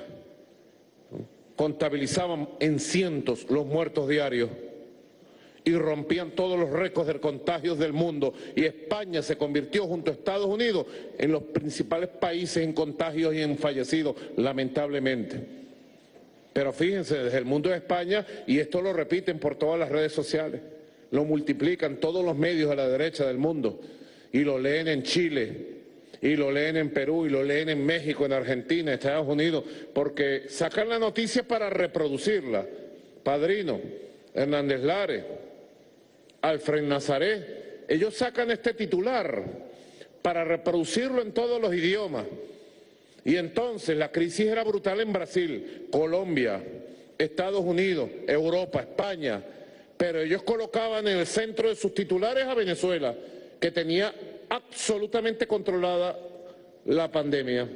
contabilizaban en cientos los muertos diarios y rompían todos los récords de contagios del mundo, y España se convirtió junto a Estados Unidos en los principales países en contagios y en fallecidos, lamentablemente. Pero fíjense, desde el mundo de España, y esto lo repiten por todas las redes sociales, lo multiplican todos los medios de la derecha del mundo, y lo leen en Chile, y lo leen en Perú, y lo leen en México, en Argentina, en Estados Unidos, porque sacan la noticia para reproducirla. Padrino, Hernández Lares, Alfred Nazaret, ellos sacan este titular para reproducirlo en todos los idiomas. Y entonces la crisis era brutal en Brasil, Colombia, Estados Unidos, Europa, España, pero ellos colocaban en el centro de sus titulares a Venezuela, que tenía absolutamente controlada la pandemia.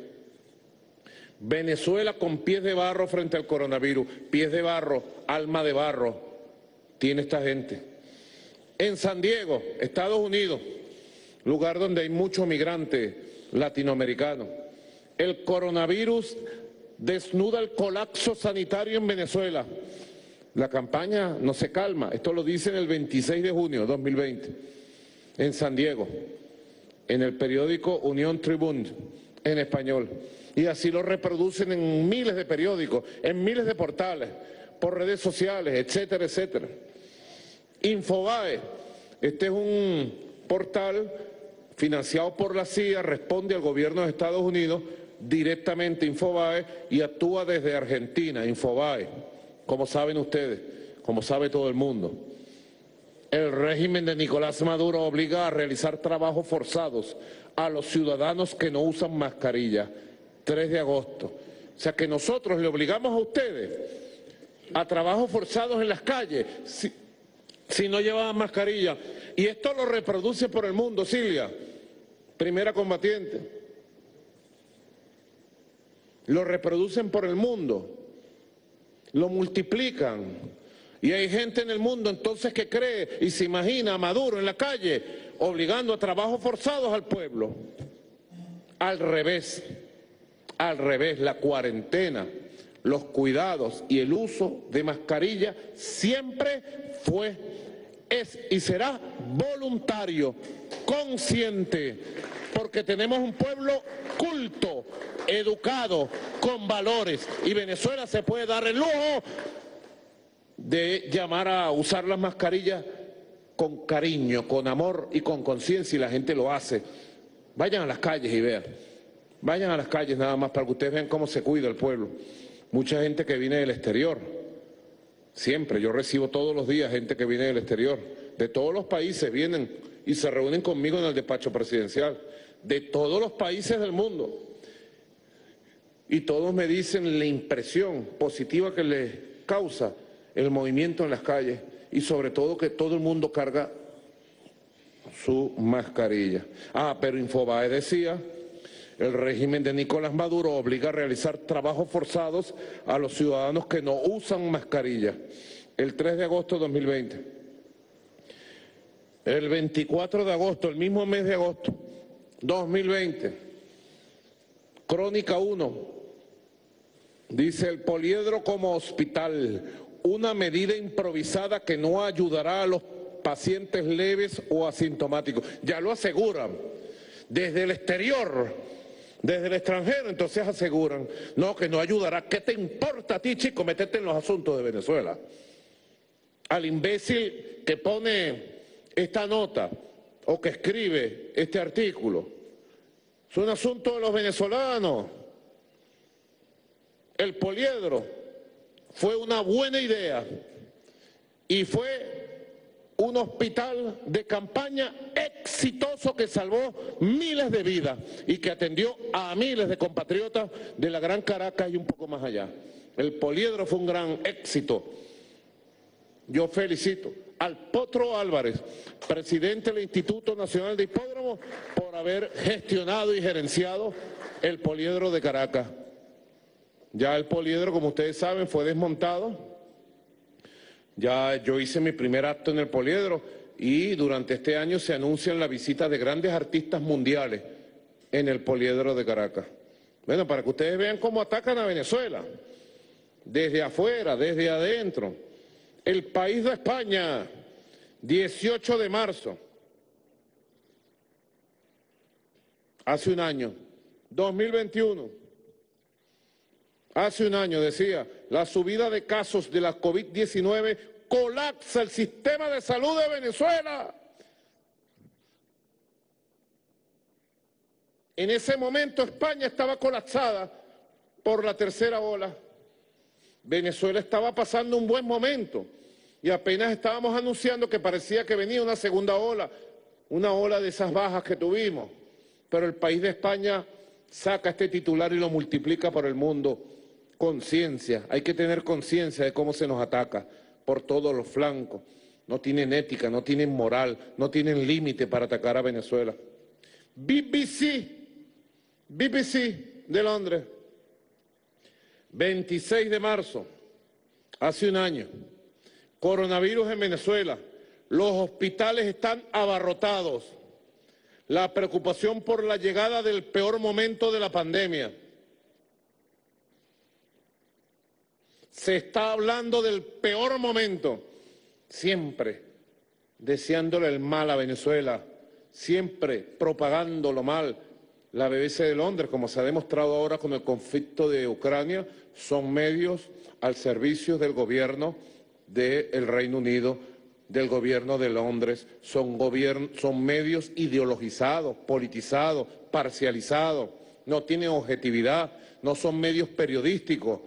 Venezuela con pies de barro frente al coronavirus, pies de barro, alma de barro, tiene esta gente. En San Diego, Estados Unidos, lugar donde hay muchos migrantes latinoamericanos, el coronavirus desnuda el colapso sanitario en Venezuela. La campaña no se calma, esto lo dicen el 26 de junio de 2020, en San Diego, en el periódico Unión Tribune, en español. Y así lo reproducen en miles de periódicos, en miles de portales, por redes sociales, etcétera, etcétera. Infobae, este es un portal financiado por la CIA, responde al gobierno de Estados Unidos, directamente Infobae, y actúa desde Argentina, Infobae, como saben ustedes, como sabe todo el mundo. El régimen de Nicolás Maduro obliga a realizar trabajos forzados a los ciudadanos que no usan mascarilla. 3 de agosto. O sea que nosotros le obligamos a ustedes a trabajos forzados en las calles si no llevaban mascarilla. Y esto lo reproduce por el mundo, Silvia, primera combatiente. Lo reproducen por el mundo, lo multiplican. Y hay gente en el mundo entonces que cree y se imagina a Maduro en la calle obligando a trabajos forzados al pueblo. Al revés, la cuarentena, los cuidados y el uso de mascarilla siempre fue, es y será voluntario, consciente, porque tenemos un pueblo culto, educado, con valores, y Venezuela se puede dar el lujo de llamar a usar las mascarillas con cariño, con amor y con conciencia, y la gente lo hace. Vayan a las calles y vean. Vayan a las calles nada más para que ustedes vean cómo se cuida el pueblo. Mucha gente que viene del exterior. Siempre, yo recibo todos los días gente que viene del exterior, de todos los países vienen y se reúnen conmigo en el despacho presidencial, de todos los países del mundo. Y todos me dicen la impresión positiva que les causa el movimiento en las calles y sobre todo que todo el mundo carga su mascarilla. Pero Infobae decía, el régimen de Nicolás Maduro obliga a realizar trabajos forzados a los ciudadanos que no usan mascarilla. El 3 de agosto de 2020. El 24 de agosto, el mismo mes de agosto, 2020, Crónica 1, dice el poliedro como hospital, una medida improvisada que no ayudará a los pacientes leves o asintomáticos. Ya lo aseguran, desde el exterior, desde el extranjero, entonces aseguran, no, que no ayudará. ¿Qué te importa a ti, chico, meterte en los asuntos de Venezuela? Al imbécil que pone esta nota o que escribe este artículo, es un asunto de los venezolanos. El poliedro fue una buena idea y fue un hospital de campaña exitoso que salvó miles de vidas y que atendió a miles de compatriotas de la Gran Caracas y un poco más allá. El poliedro fue un gran éxito. Yo felicito al Potro Álvarez, presidente del Instituto Nacional de Hipódromos, por haber gestionado y gerenciado el poliedro de Caracas. Ya el poliedro, como ustedes saben, fue desmontado. Ya yo hice mi primer acto en el poliedro y durante este año se anuncian la visita de grandes artistas mundiales en el poliedro de Caracas. Bueno, para que ustedes vean cómo atacan a Venezuela, desde afuera, desde adentro. El País de España, 18 de marzo, hace un año, 2021. Hace un año decía, la subida de casos de la COVID-19 colapsa el sistema de salud de Venezuela. En ese momento España estaba colapsada por la tercera ola. Venezuela estaba pasando un buen momento y apenas estábamos anunciando que parecía que venía una segunda ola, una ola de esas bajas que tuvimos. Pero el País de España saca este titular y lo multiplica por el mundo. Conciencia, hay que tener conciencia de cómo se nos ataca por todos los flancos. No tienen ética, no tienen moral, no tienen límite para atacar a Venezuela. BBC de Londres, 26 de marzo, hace un año, coronavirus en Venezuela, los hospitales están abarrotados, la preocupación por la llegada del peor momento de la pandemia. Se está hablando del peor momento, siempre deseándole el mal a Venezuela, siempre propagando lo mal. La BBC de Londres, como se ha demostrado ahora con el conflicto de Ucrania, son medios al servicio del gobierno del Reino Unido, del gobierno de Londres, son medios ideologizados, politizados, parcializados, no tienen objetividad, no son medios periodísticos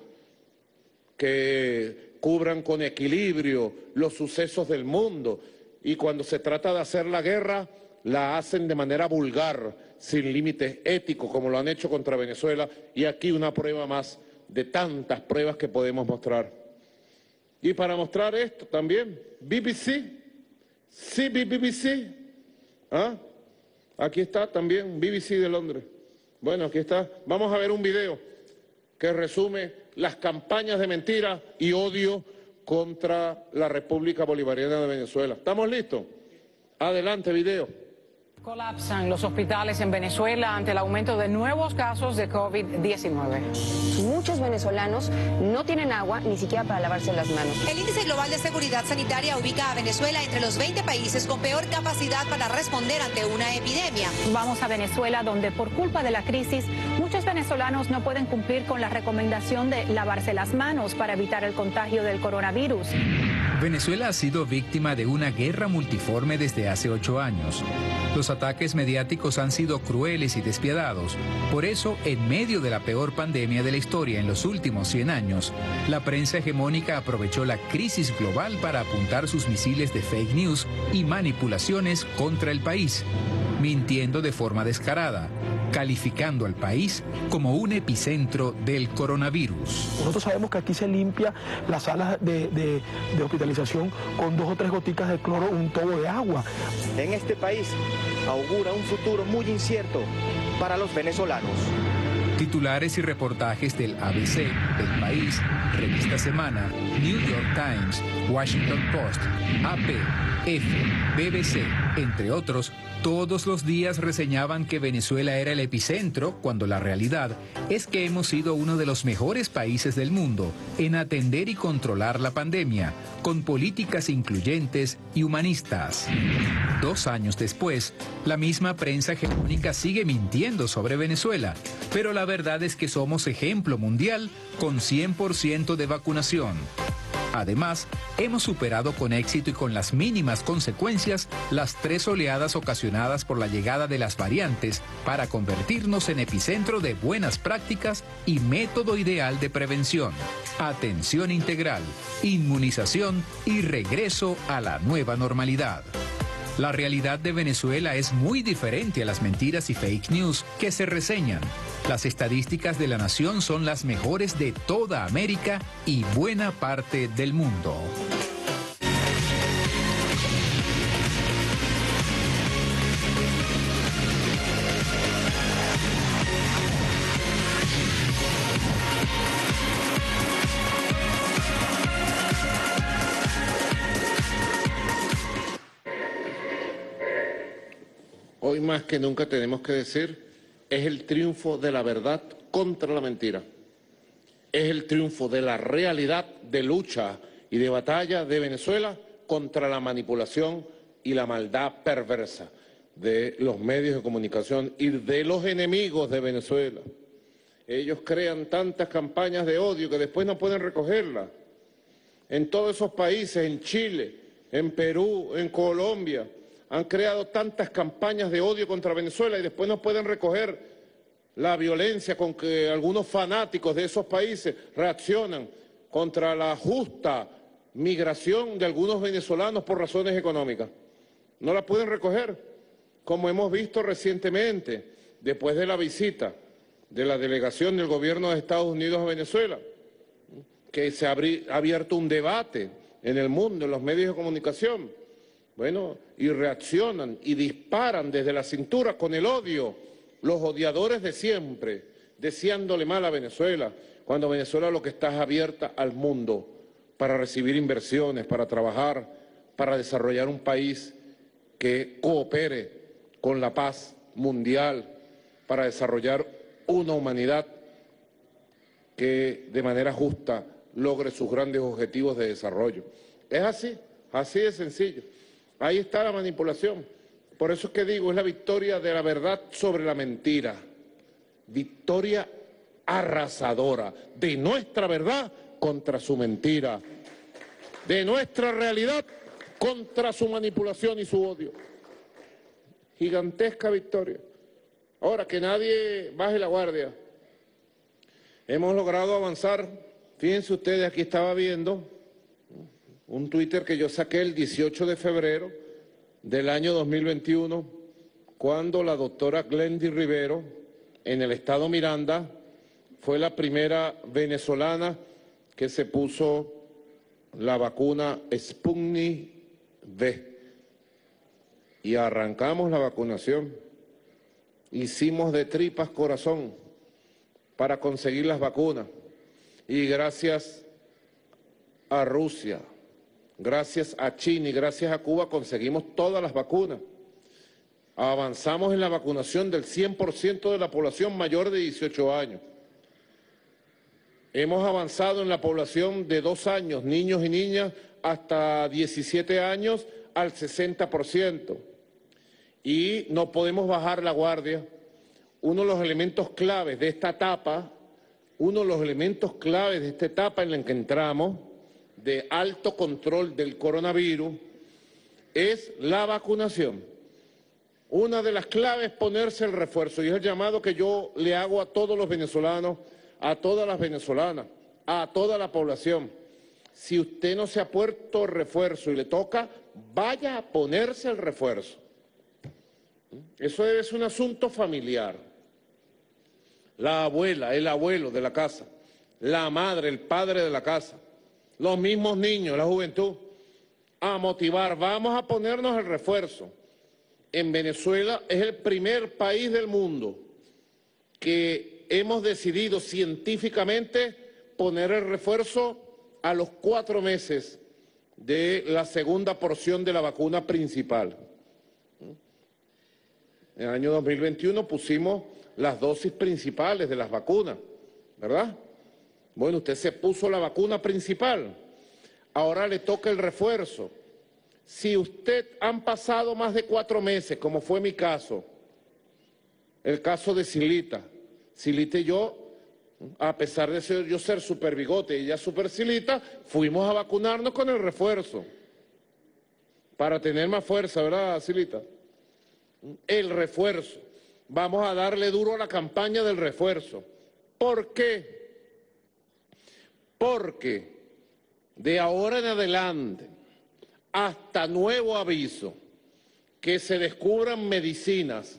que cubran con equilibrio los sucesos del mundo y cuando se trata de hacer la guerra la hacen de manera vulgar, sin límites éticos como lo han hecho contra Venezuela y aquí una prueba más de tantas pruebas que podemos mostrar. Y para mostrar esto también, BBC, aquí está también BBC de Londres. Bueno, aquí está, vamos a ver un video que resume las campañas de mentira y odio contra la República Bolivariana de Venezuela. ¿Estamos listos? Adelante, video. Colapsan los hospitales en Venezuela ante el aumento de nuevos casos de COVID-19. Muchos venezolanos no tienen agua ni siquiera para lavarse las manos. El Índice Global de Seguridad Sanitaria ubica a Venezuela entre los 20 países con peor capacidad para responder ante una epidemia. Vamos a Venezuela, donde por culpa de la crisis muchos Muchos venezolanos no pueden cumplir con la recomendación de lavarse las manos para evitar el contagio del coronavirus. Venezuela ha sido víctima de una guerra multiforme desde hace 8 años. Los ataques mediáticos han sido crueles y despiadados. Por eso, en medio de la peor pandemia de la historia en los últimos 100 años, la prensa hegemónica aprovechó la crisis global para apuntar sus misiles de fake news y manipulaciones contra el país, mintiendo de forma descarada, calificando al país como un epicentro del coronavirus. Nosotros sabemos que aquí se limpia las salas de hospitalización con 2 o 3 goticas de cloro, un tobo de agua. En este país augura un futuro muy incierto para los venezolanos. Titulares y reportajes del ABC, El País, Revista Semana, New York Times, Washington Post, AP, F, BBC, entre otros, todos los días reseñaban que Venezuela era el epicentro, cuando la realidad es que hemos sido uno de los mejores países del mundo en atender y controlar la pandemia, con políticas incluyentes y humanistas. 2 años después, la misma prensa hegemónica sigue mintiendo sobre Venezuela, pero la verdad es que somos ejemplo mundial con 100% de vacunación. Además, hemos superado con éxito y con las mínimas consecuencias las 3 oleadas ocasionadas por la llegada de las variantes para convertirnos en epicentro de buenas prácticas y método ideal de prevención, atención integral, inmunización y regreso a la nueva normalidad. La realidad de Venezuela es muy diferente a las mentiras y fake news que se reseñan. Las estadísticas de la nación son las mejores de toda América y buena parte del mundo. Hoy más que nunca tenemos que decir, es el triunfo de la verdad contra la mentira. Es el triunfo de la realidad de lucha y de batalla de Venezuela contra la manipulación y la maldad perversa de los medios de comunicación y de los enemigos de Venezuela. Ellos crean tantas campañas de odio que después no pueden recogerlas. En todos esos países, en Chile, en Perú, en Colombia, han creado tantas campañas de odio contra Venezuela y después no pueden recoger la violencia con que algunos fanáticos de esos países reaccionan contra la justa migración de algunos venezolanos por razones económicas. No la pueden recoger, como hemos visto recientemente, después de la visita de la delegación del gobierno de Estados Unidos a Venezuela, que se ha abierto un debate en el mundo, en los medios de comunicación. Bueno, y reaccionan y disparan desde la cintura con el odio, los odiadores de siempre, deseándole mal a Venezuela, cuando Venezuela lo que está es abierta al mundo para recibir inversiones, para trabajar, para desarrollar un país que coopere con la paz mundial, para desarrollar una humanidad que de manera justa logre sus grandes objetivos de desarrollo. Es así, así de sencillo. Ahí está la manipulación. Por eso es que digo, es la victoria de la verdad sobre la mentira. Victoria arrasadora de nuestra verdad contra su mentira. De nuestra realidad contra su manipulación y su odio. Gigantesca victoria. Ahora, que nadie baje la guardia. Hemos logrado avanzar. Fíjense ustedes, aquí estaba viendo un Twitter que yo saqué el 18 de febrero del año 2021, cuando la doctora Glendy Rivero, en el estado Miranda, fue la primera venezolana que se puso la vacuna Sputnik V. Y arrancamos la vacunación. Hicimos de tripas corazón para conseguir las vacunas. Y gracias a Rusia, gracias a China y gracias a Cuba conseguimos todas las vacunas. Avanzamos en la vacunación del 100% de la población mayor de 18 años. Hemos avanzado en la población de 2 años, niños y niñas, hasta 17 años al 60%. Y no podemos bajar la guardia. uno de los elementos claves de esta etapa, en la que entramos, de alto control del coronavirus, es la vacunación. Una de las claves es ponerse el refuerzo, y es el llamado que yo le hago a todos los venezolanos, a todas las venezolanas, a toda la población. Si usted no se ha puesto el refuerzo y le toca, vaya a ponerse el refuerzo. Eso debe ser un asunto familiar. La abuela, el abuelo de la casa, la madre, el padre de la casa, los mismos niños, la juventud, a motivar, vamos a ponernos el refuerzo. En Venezuela es el primer país del mundo que hemos decidido científicamente poner el refuerzo a los 4 meses de la segunda porción de la vacuna principal. En el año 2021 pusimos las dosis principales de las vacunas, ¿verdad? Bueno, usted se puso la vacuna principal, ahora le toca el refuerzo. Si usted han pasado más de 4 meses, como fue mi caso, el caso de Silita y yo, a pesar de ser super bigote y ella super Silita, fuimos a vacunarnos con el refuerzo, para tener más fuerza, ¿verdad, Silita? El refuerzo. Vamos a darle duro a la campaña del refuerzo. ¿Por qué? Porque de ahora en adelante, hasta nuevo aviso, que se descubran medicinas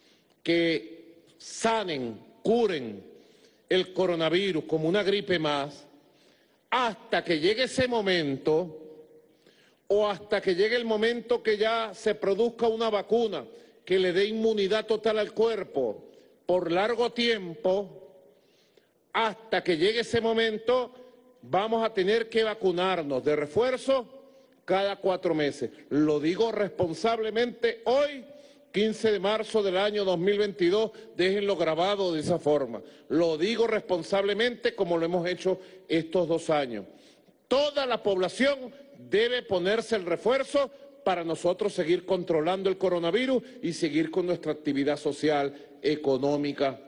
que sanen, curen el coronavirus como una gripe más, hasta que llegue ese momento, o hasta que llegue el momento que ya se produzca una vacuna que le dé inmunidad total al cuerpo por largo tiempo, hasta que llegue ese momento vamos a tener que vacunarnos de refuerzo cada 4 meses. Lo digo responsablemente hoy, 15 de marzo del año 2022, déjenlo grabado de esa forma. Lo digo responsablemente como lo hemos hecho estos 2 años. Toda la población debe ponerse el refuerzo para nosotros seguir controlando el coronavirus y seguir con nuestra actividad social, económica,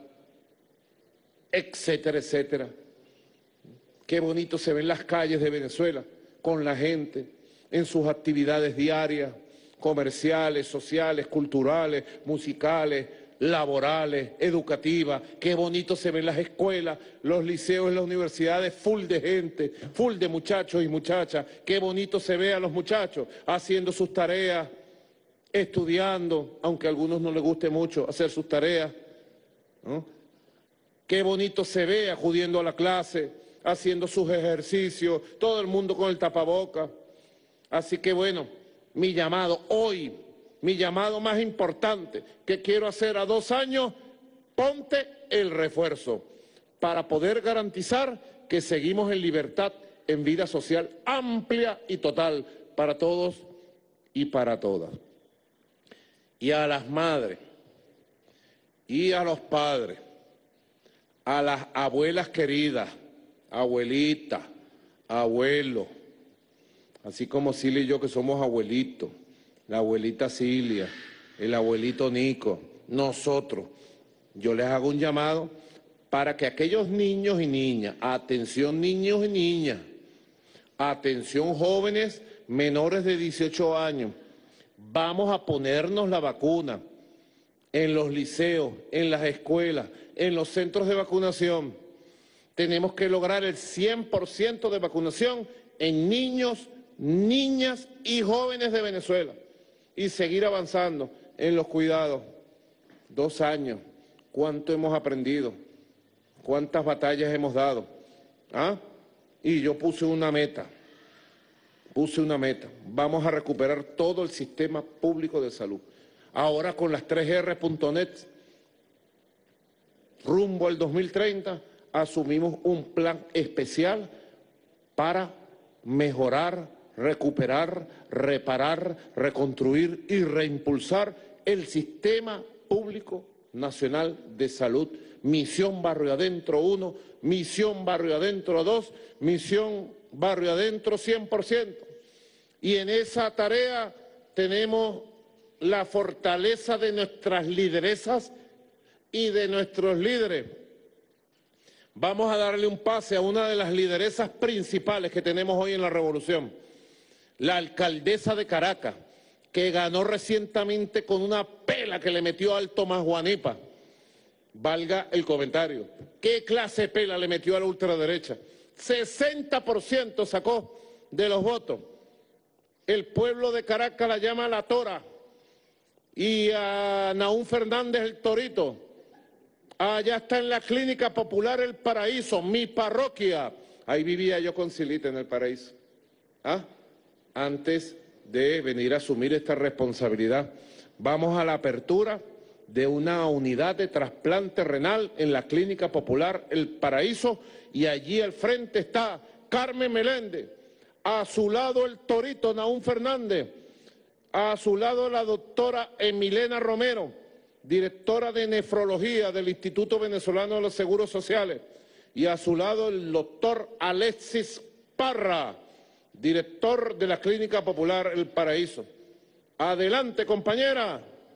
etcétera, etcétera. Qué bonito se ven las calles de Venezuela, con la gente, en sus actividades diarias, comerciales, sociales, culturales, musicales, laborales, educativas. Qué bonito se ven las escuelas, los liceos y las universidades, full de gente, full de muchachos y muchachas. Qué bonito se ve a los muchachos haciendo sus tareas, estudiando, aunque a algunos no les guste mucho hacer sus tareas, ¿no? Qué bonito se ve acudiendo a la clase, haciendo sus ejercicios, todo el mundo con el tapabocas. Así que bueno, mi llamado hoy, mi llamado más importante que quiero hacer a 2 años, ponte el refuerzo para poder garantizar que seguimos en libertad, en vida social amplia y total para todos y para todas. Y a las madres y a los padres, a las abuelas queridas, abuelitas, abuelos, así como Cilia y yo que somos abuelitos, la abuelita Cilia, el abuelito Nico, nosotros, yo les hago un llamado para que aquellos niños y niñas, atención niños y niñas, atención jóvenes menores de 18 años, vamos a ponernos la vacuna en los liceos, en las escuelas, en los centros de vacunación. Tenemos que lograr el 100% de vacunación en niños, niñas y jóvenes de Venezuela y seguir avanzando en los cuidados. 2 años, ¿cuánto hemos aprendido? ¿Cuántas batallas hemos dado? ¿Ah? Y yo puse una meta, vamos a recuperar todo el sistema público de salud. Ahora con las 3R.net, rumbo al 2030, asumimos un plan especial para mejorar, recuperar, reparar, reconstruir y reimpulsar el sistema público nacional de salud. Misión Barrio Adentro 1, Misión Barrio Adentro 2, Misión Barrio Adentro 100%. Y en esa tarea tenemos la fortaleza de nuestras lideresas y de nuestros líderes. Vamos a darle un pase a una de las lideresas principales que tenemos hoy en la revolución, la alcaldesa de Caracas, que ganó recientemente con una pela que le metió al Tomás Guanipa. Valga el comentario. ¿Qué clase de pela le metió a la ultraderecha? 60% sacó de los votos. El pueblo de Caracas la llama la Tora y a Naún Fernández el Torito. Allá está en la Clínica Popular El Paraíso, mi parroquia. Ahí vivía yo con Silita en El Paraíso. Antes de venir a asumir esta responsabilidad, vamos a la apertura de una unidad de trasplante renal en la Clínica Popular El Paraíso y allí al frente está Carmen Meléndez, a su lado el Torito Naún Fernández, a su lado la doctora Emilena Romero, directora de nefrología del Instituto Venezolano de los Seguros Sociales, y a su lado el doctor Alexis Parra, director de la Clínica Popular El Paraíso. Adelante, compañera.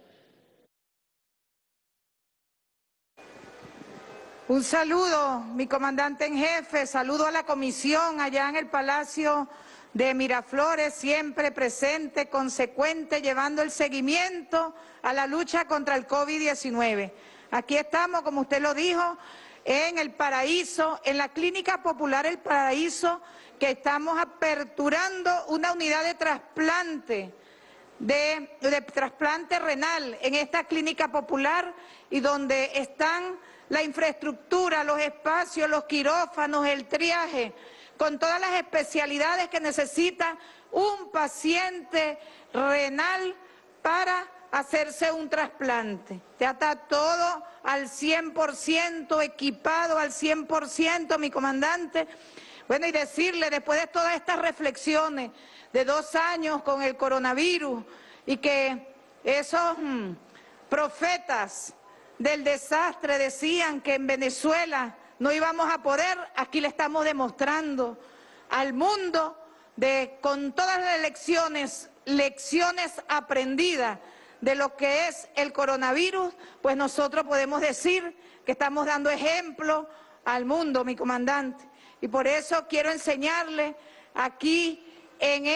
Un saludo, mi comandante en jefe, saludo a la comisión allá en el Palacio de Miraflores, siempre presente, consecuente, llevando el seguimiento a la lucha contra el COVID-19. Aquí estamos, como usted lo dijo, en El Paraíso, en la Clínica Popular El Paraíso, que estamos aperturando una unidad de trasplante, de trasplante renal en esta Clínica Popular y donde están la infraestructura, los espacios, los quirófanos, el triaje, con todas las especialidades que necesita un paciente renal para hacerse un trasplante. Ya está todo al 100%, equipado al 100%, mi comandante. Bueno, y decirle, después de todas estas reflexiones de 2 años con el coronavirus y que esos profetas del desastre decían que en Venezuela no íbamos a poder, aquí le estamos demostrando al mundo con todas las lecciones aprendidas de lo que es el coronavirus, pues nosotros podemos decir que estamos dando ejemplo al mundo, mi comandante. Y por eso quiero enseñarle aquí en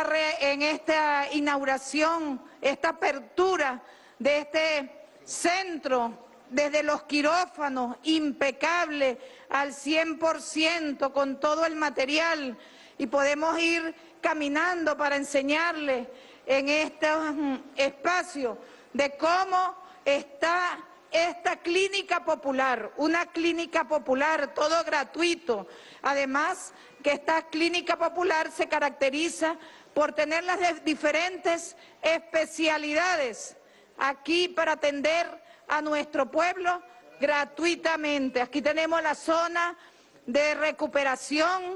esta inauguración, esta apertura de este centro, desde los quirófanos, impecable, al 100%, con todo el material, y podemos ir caminando para enseñarle en estos espacios de cómo está esta clínica popular, una clínica popular, todo gratuito. Además, que esta clínica popular se caracteriza por tener las diferentes especialidades aquí para atender a nuestro pueblo gratuitamente. Aquí tenemos la zona de recuperación,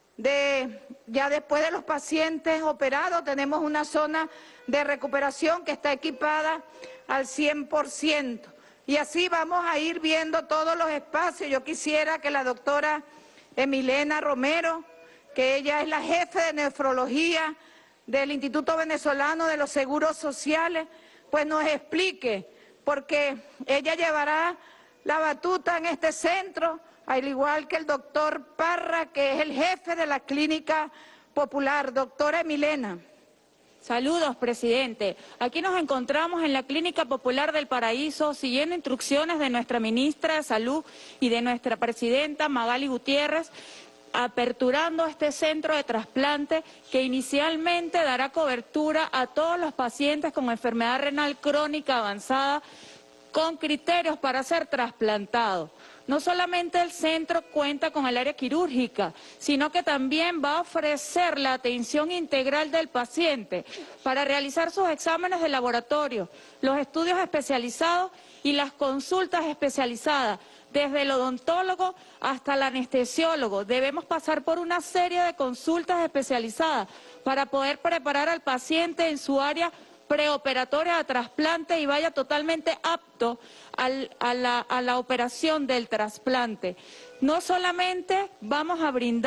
ya después de los pacientes operados, tenemos una zona de recuperación que está equipada al 100%. Y así vamos a ir viendo todos los espacios. Yo quisiera que la doctora Emilena Romero, que ella es la jefe de nefrología del Instituto Venezolano de los Seguros Sociales, pues nos explique, porque ella llevará la batuta en este centro, al igual que el doctor Parra, que es el jefe de la Clínica Popular. Doctora Emilena. Saludos, presidente. Aquí nos encontramos en la Clínica Popular del Paraíso, siguiendo instrucciones de nuestra ministra de Salud y de nuestra presidenta Magali Gutiérrez, aperturando este centro de trasplante que inicialmente dará cobertura a todos los pacientes con enfermedad renal crónica avanzada con criterios para ser trasplantados. No solamente el centro cuenta con el área quirúrgica, sino que también va a ofrecer la atención integral del paciente para realizar sus exámenes de laboratorio, los estudios especializados y las consultas especializadas, desde el odontólogo hasta el anestesiólogo. Debemos pasar por una serie de consultas especializadas para poder preparar al paciente en su área preoperatoria de trasplante y vaya totalmente apto a la operación del trasplante. No solamente vamos a brindar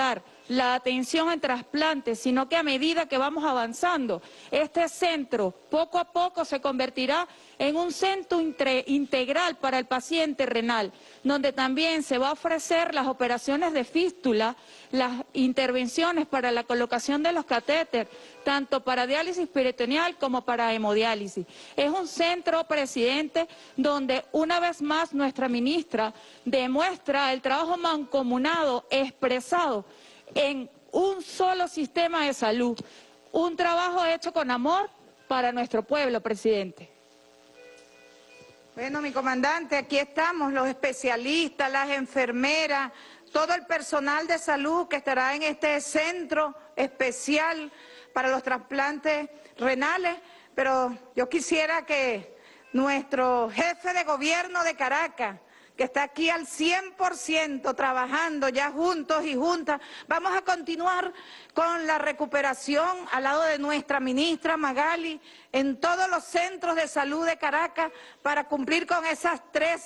la atención en trasplantes, sino que a medida que vamos avanzando, este centro poco a poco se convertirá en un centro integral para el paciente renal, donde también se va a ofrecer las operaciones de fístula, las intervenciones para la colocación de los catéteres, tanto para diálisis peritoneal como para hemodiálisis. Es un centro, presidente, donde una vez más nuestra ministra demuestra el trabajo mancomunado, expresado en un solo sistema de salud, un trabajo hecho con amor para nuestro pueblo, presidente. Bueno, mi comandante, aquí estamos los especialistas, las enfermeras, todo el personal de salud que estará en este centro especial para los trasplantes renales, pero yo quisiera que nuestro jefe de gobierno de Caracas, que está aquí al 100% trabajando ya juntos y juntas, vamos a continuar con la recuperación al lado de nuestra ministra Magali en todos los centros de salud de Caracas para cumplir con esas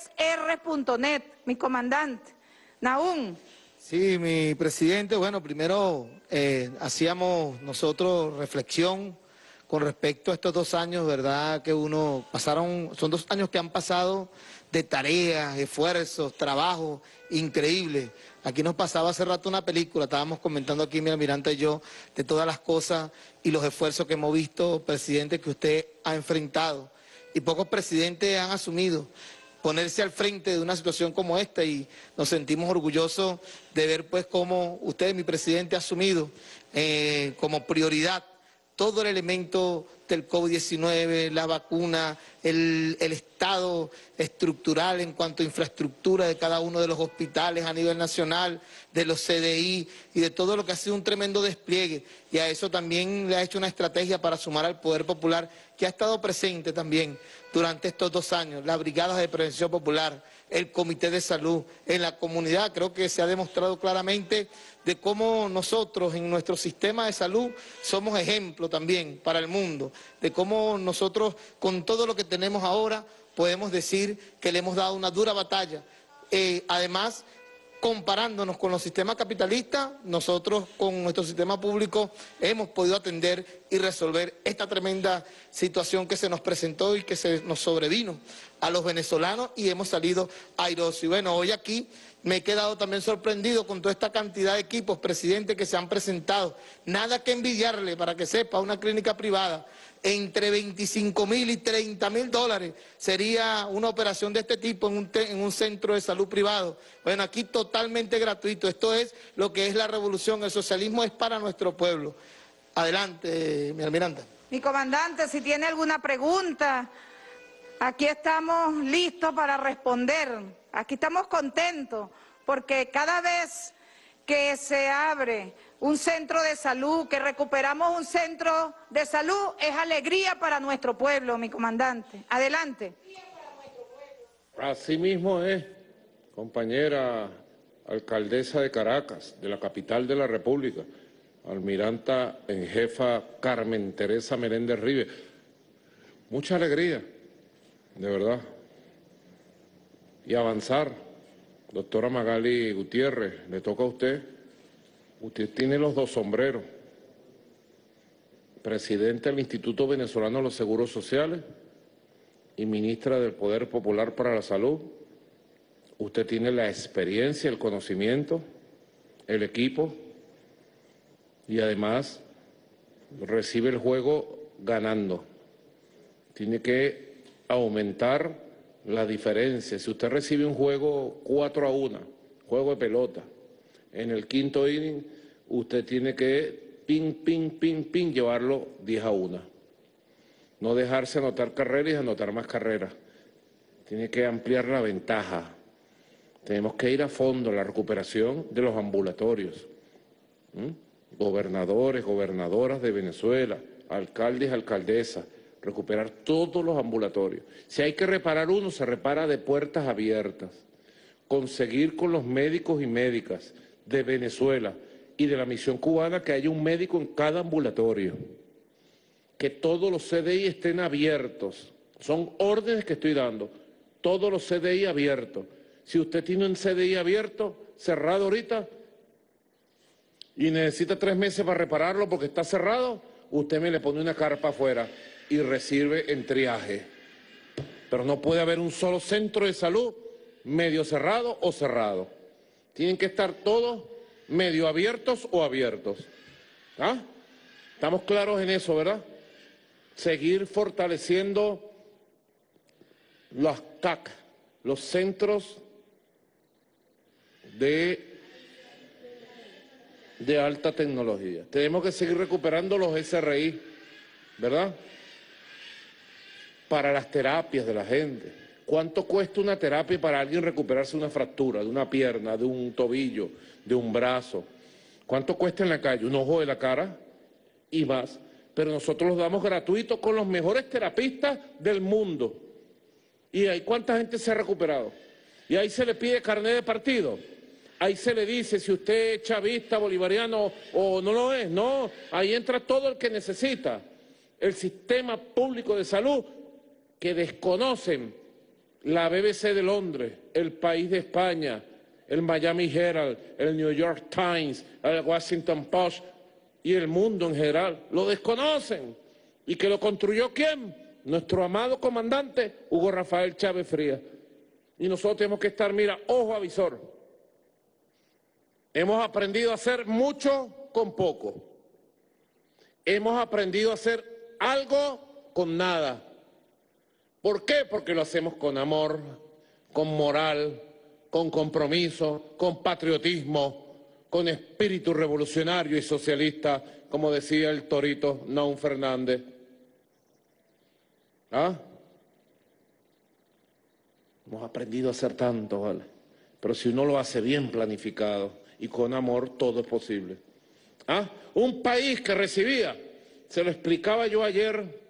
3R.net, mi comandante. Nahum. Sí, mi presidente, bueno, primero hacíamos nosotros reflexión con respecto a estos 2 años, ¿verdad? Que son 2 años que han pasado de tareas, esfuerzos, trabajo increíble. Aquí nos pasaba hace rato una película, estábamos comentando aquí mi almirante y yo, de todas las cosas y los esfuerzos que hemos visto, presidente, que usted ha enfrentado. Y pocos presidentes han asumido ponerse al frente de una situación como esta y nos sentimos orgullosos de ver pues cómo usted, mi presidente, ha asumido como prioridad todo el elemento del COVID-19, la vacuna, el estado estructural en cuanto a infraestructura de cada uno de los hospitales a nivel nacional, de los CDI y de todo lo que ha sido un tremendo despliegue. Y a eso también le ha hecho una estrategia para sumar al Poder Popular, que ha estado presente también durante estos 2 años, las brigadas de prevención popular, el Comité de Salud, en la comunidad. Creo que se ha demostrado claramente de cómo nosotros en nuestro sistema de salud somos ejemplo también para el mundo, de cómo nosotros con todo lo que tenemos ahora podemos decir que le hemos dado una dura batalla. Además, comparándonos con los sistemas capitalistas, nosotros con nuestro sistema público hemos podido atender y resolver esta tremenda situación que se nos presentó y que se nos sobrevino a los venezolanos y hemos salido airosos. Y bueno, hoy aquí me he quedado también sorprendido con toda esta cantidad de equipos, presidente, que se han presentado. Nada que envidiarle, para que sepa, una clínica privada. Entre 25.000 y 30.000 dólares sería una operación de este tipo en un centro de salud privado. Bueno, aquí totalmente gratuito. Esto es lo que es la revolución. El socialismo es para nuestro pueblo. Adelante, mi almirante. Mi comandante, si tiene alguna pregunta, aquí estamos listos para responder. Aquí estamos contentos porque cada vez que se abre un centro de salud, que recuperamos un centro de salud, es alegría para nuestro pueblo, mi comandante. Adelante. Así mismo es, compañera alcaldesa de Caracas, de la capital de la República, almiranta en jefa Carmen Teresa Meléndez Rives. Mucha alegría, de verdad. Y avanzar. Doctora Magali Gutiérrez, le toca a usted. Usted tiene los 2 sombreros. Presidenta del Instituto Venezolano de los Seguros Sociales y ministra del Poder Popular para la Salud. Usted tiene la experiencia, el conocimiento, el equipo y además recibe el juego ganando. Tiene que aumentar la diferencia. Si usted recibe un juego 4-1, juego de pelota, en el 5º inning, usted tiene que ping, llevarlo 10-1. No dejarse anotar carreras y anotar más carreras. Tiene que ampliar la ventaja. Tenemos que ir a fondo en la recuperación de los ambulatorios. Gobernadores, gobernadoras de Venezuela, alcaldes, alcaldesas, recuperar todos los ambulatorios. Si hay que reparar uno, se repara de puertas abiertas. Conseguir con los médicos y médicas de Venezuela y de la misión cubana que haya un médico en cada ambulatorio. Que todos los CDI estén abiertos. Son órdenes que estoy dando. Todos los CDI abiertos. Si usted tiene un CDI abierto, cerrado ahorita, y necesita 3 meses para repararlo porque está cerrado, usted me le pone una carpa afuera y recibe en triaje. Pero no puede haber un solo centro de salud medio cerrado o cerrado. Tienen que estar todos medio abiertos o abiertos. ¿Ah? Estamos claros en eso, ¿verdad? Seguir fortaleciendo los CAC, los centros de alta tecnología. Tenemos que seguir recuperando los SRI, ¿verdad? Para las terapias de la gente. ¿Cuánto cuesta una terapia para alguien recuperarse una fractura, de una pierna, de un tobillo, de un brazo? ¿Cuánto cuesta en la calle? Un ojo de la cara y más. Pero nosotros los damos gratuitos con los mejores terapistas del mundo. ¿Y ahí cuánta gente se ha recuperado? Y ahí se le pide carnet de partido. Ahí se le dice si usted es chavista, bolivariano o no lo es. No, ahí entra todo el que necesita. El sistema público de salud que desconocen la BBC de Londres, el País de España, el Miami Herald, el New York Times, el Washington Post y el mundo en general. Lo desconocen. ¿Y que lo construyó quién? Nuestro amado comandante Hugo Rafael Chávez Frías. Y nosotros tenemos que estar, mira, ojo avisor. Hemos aprendido a hacer mucho con poco. Hemos aprendido a hacer algo con nada. ¿Por qué? Porque lo hacemos con amor, con moral, con compromiso, con patriotismo, con espíritu revolucionario y socialista, como decía el torito Naún Fernández. ¿Ah? Hemos aprendido a hacer tanto, ¿vale? Pero si uno lo hace bien planificado y con amor, todo es posible. ¿Ah? Un país que recibía, se lo explicaba yo ayer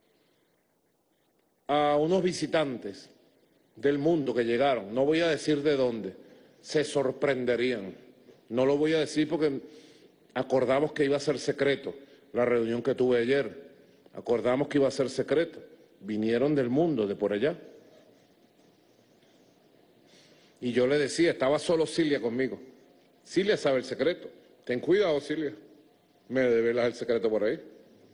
a unos visitantes del mundo que llegaron, no voy a decir de dónde, se sorprenderían. No lo voy a decir porque acordamos que iba a ser secreto, la reunión que tuve ayer, acordamos que iba a ser secreto. Vinieron del mundo, de por allá. Y yo le decía, estaba solo Cilia conmigo. Cilia sabe el secreto. Ten cuidado, Cilia. Me develas el secreto por ahí.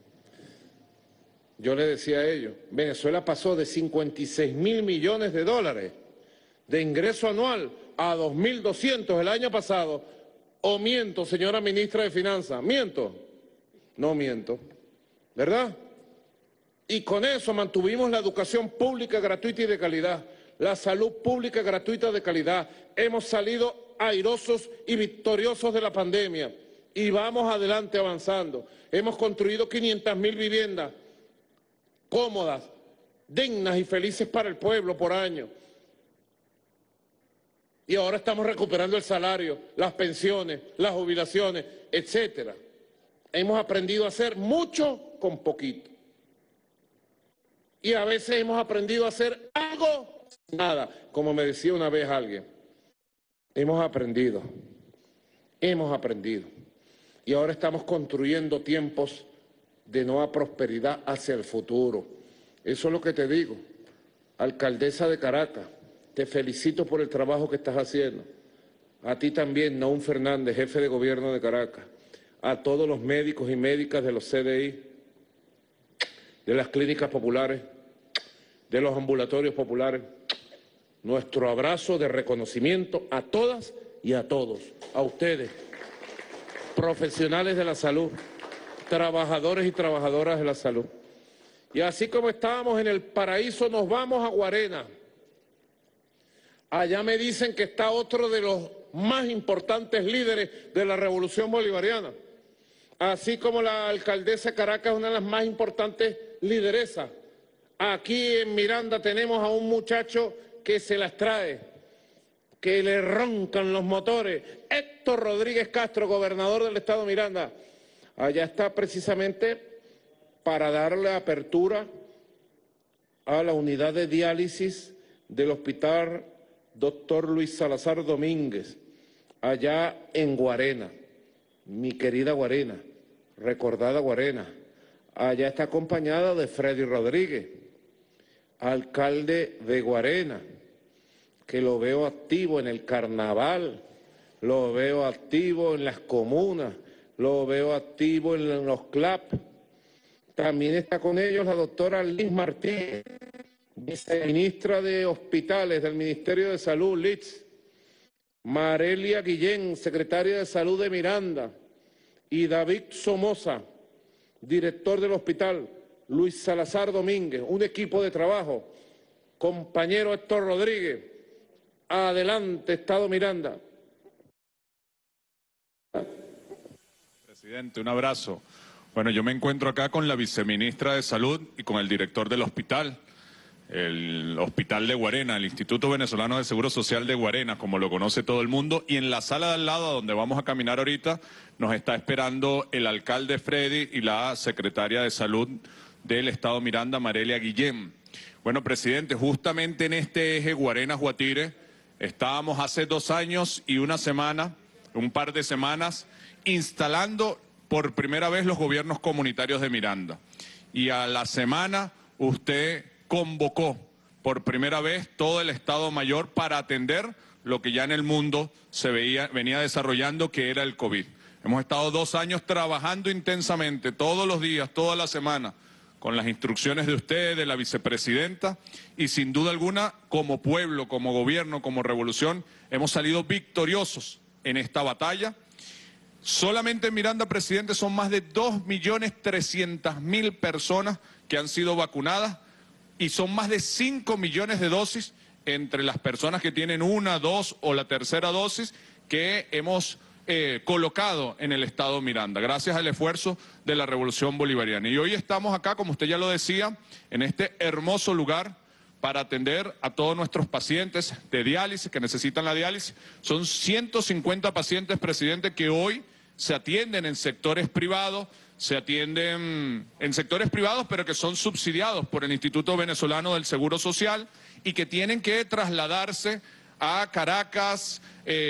Yo le decía a ellos, Venezuela pasó de 56.000 millones de dólares de ingreso anual a 2.200 el año pasado. ¿O miento, señora ministra de Finanzas? ¿Miento? No miento. ¿Verdad? Y con eso mantuvimos la educación pública gratuita y de calidad, la salud pública gratuita de calidad. Hemos salido airosos y victoriosos de la pandemia y vamos adelante avanzando. Hemos construido 500.000 viviendas cómodas, dignas y felices para el pueblo por año. Y ahora estamos recuperando el salario, las pensiones, las jubilaciones, etcétera. Hemos aprendido a hacer mucho con poquito. Y a veces hemos aprendido a hacer algo sin nada, como me decía una vez alguien. Hemos aprendido. Y ahora estamos construyendo tiempos de nueva prosperidad hacia el futuro. Eso es lo que te digo. Alcaldesa de Caracas, te felicito por el trabajo que estás haciendo. A ti también, Naún Fernández, jefe de gobierno de Caracas. A todos los médicos y médicas de los CDI, de las clínicas populares, de los ambulatorios populares. Nuestro abrazo de reconocimiento a todas y a todos. A ustedes, profesionales de la salud, trabajadores y trabajadoras de la salud. Y así como estábamos en el paraíso, nos vamos a Guarena. Allá me dicen que está otro de los más importantes líderes de la revolución bolivariana. Así como la alcaldesa de Caracas es una de las más importantes lideresas. Aquí en Miranda tenemos a un muchacho que se las trae, que le roncan los motores. Héctor Rodríguez Castro, gobernador del estado de Miranda. Allá está precisamente para darle apertura a la unidad de diálisis del Hospital Dr. Luis Salazar Domínguez, allá en Guarena, mi querida Guarena, recordada Guarena. Allá está acompañada de Freddy Rodríguez, alcalde de Guarena, que lo veo activo en el carnaval, lo veo activo en las comunas, lo veo activo en los CLAP. También está con ellos la doctora Liz Martínez, viceministra de Hospitales del Ministerio de Salud, Liz. Marelia Guillén, secretaria de Salud de Miranda, y David Somoza, director del hospital, Luis Salazar Domínguez, un equipo de trabajo. Compañero Héctor Rodríguez, adelante, Estado Miranda. Presidente, un abrazo. Bueno, yo me encuentro acá con la viceministra de Salud y con el director del hospital, el Hospital de Guarena, el Instituto Venezolano de Seguro Social de Guarena, como lo conoce todo el mundo, y en la sala de al lado, donde vamos a caminar ahorita, nos está esperando el alcalde Freddy y la secretaria de Salud del Estado Miranda, Marelia Guillén. Bueno, presidente, justamente en este eje Guarenas-Guatire, estábamos hace 2 años y una semana, un par de semanas, instalando por primera vez los gobiernos comunitarios de Miranda. Y a la semana usted convocó por primera vez todo el Estado Mayor para atender lo que ya en el mundo se venía desarrollando, que era el COVID. Hemos estado 2 años trabajando intensamente, todos los días, toda la semana, con las instrucciones de usted, de la vicepresidenta, y sin duda alguna, como pueblo, como gobierno, como revolución, hemos salido victoriosos en esta batalla. Solamente en Miranda, presidente, son más de 2.300.000 personas que han sido vacunadas, y son más de 5 millones de dosis entre las personas que tienen 1, 2 o la tercera dosis que hemos colocado en el Estado Miranda, gracias al esfuerzo de la Revolución Bolivariana. Y hoy estamos acá, como usted ya lo decía, en este hermoso lugar para atender a todos nuestros pacientes de diálisis que necesitan la diálisis. Son 150 pacientes, presidente, que hoy se atienden en sectores privados, pero que son subsidiados por el Instituto Venezolano del Seguro Social y que tienen que trasladarse a Caracas,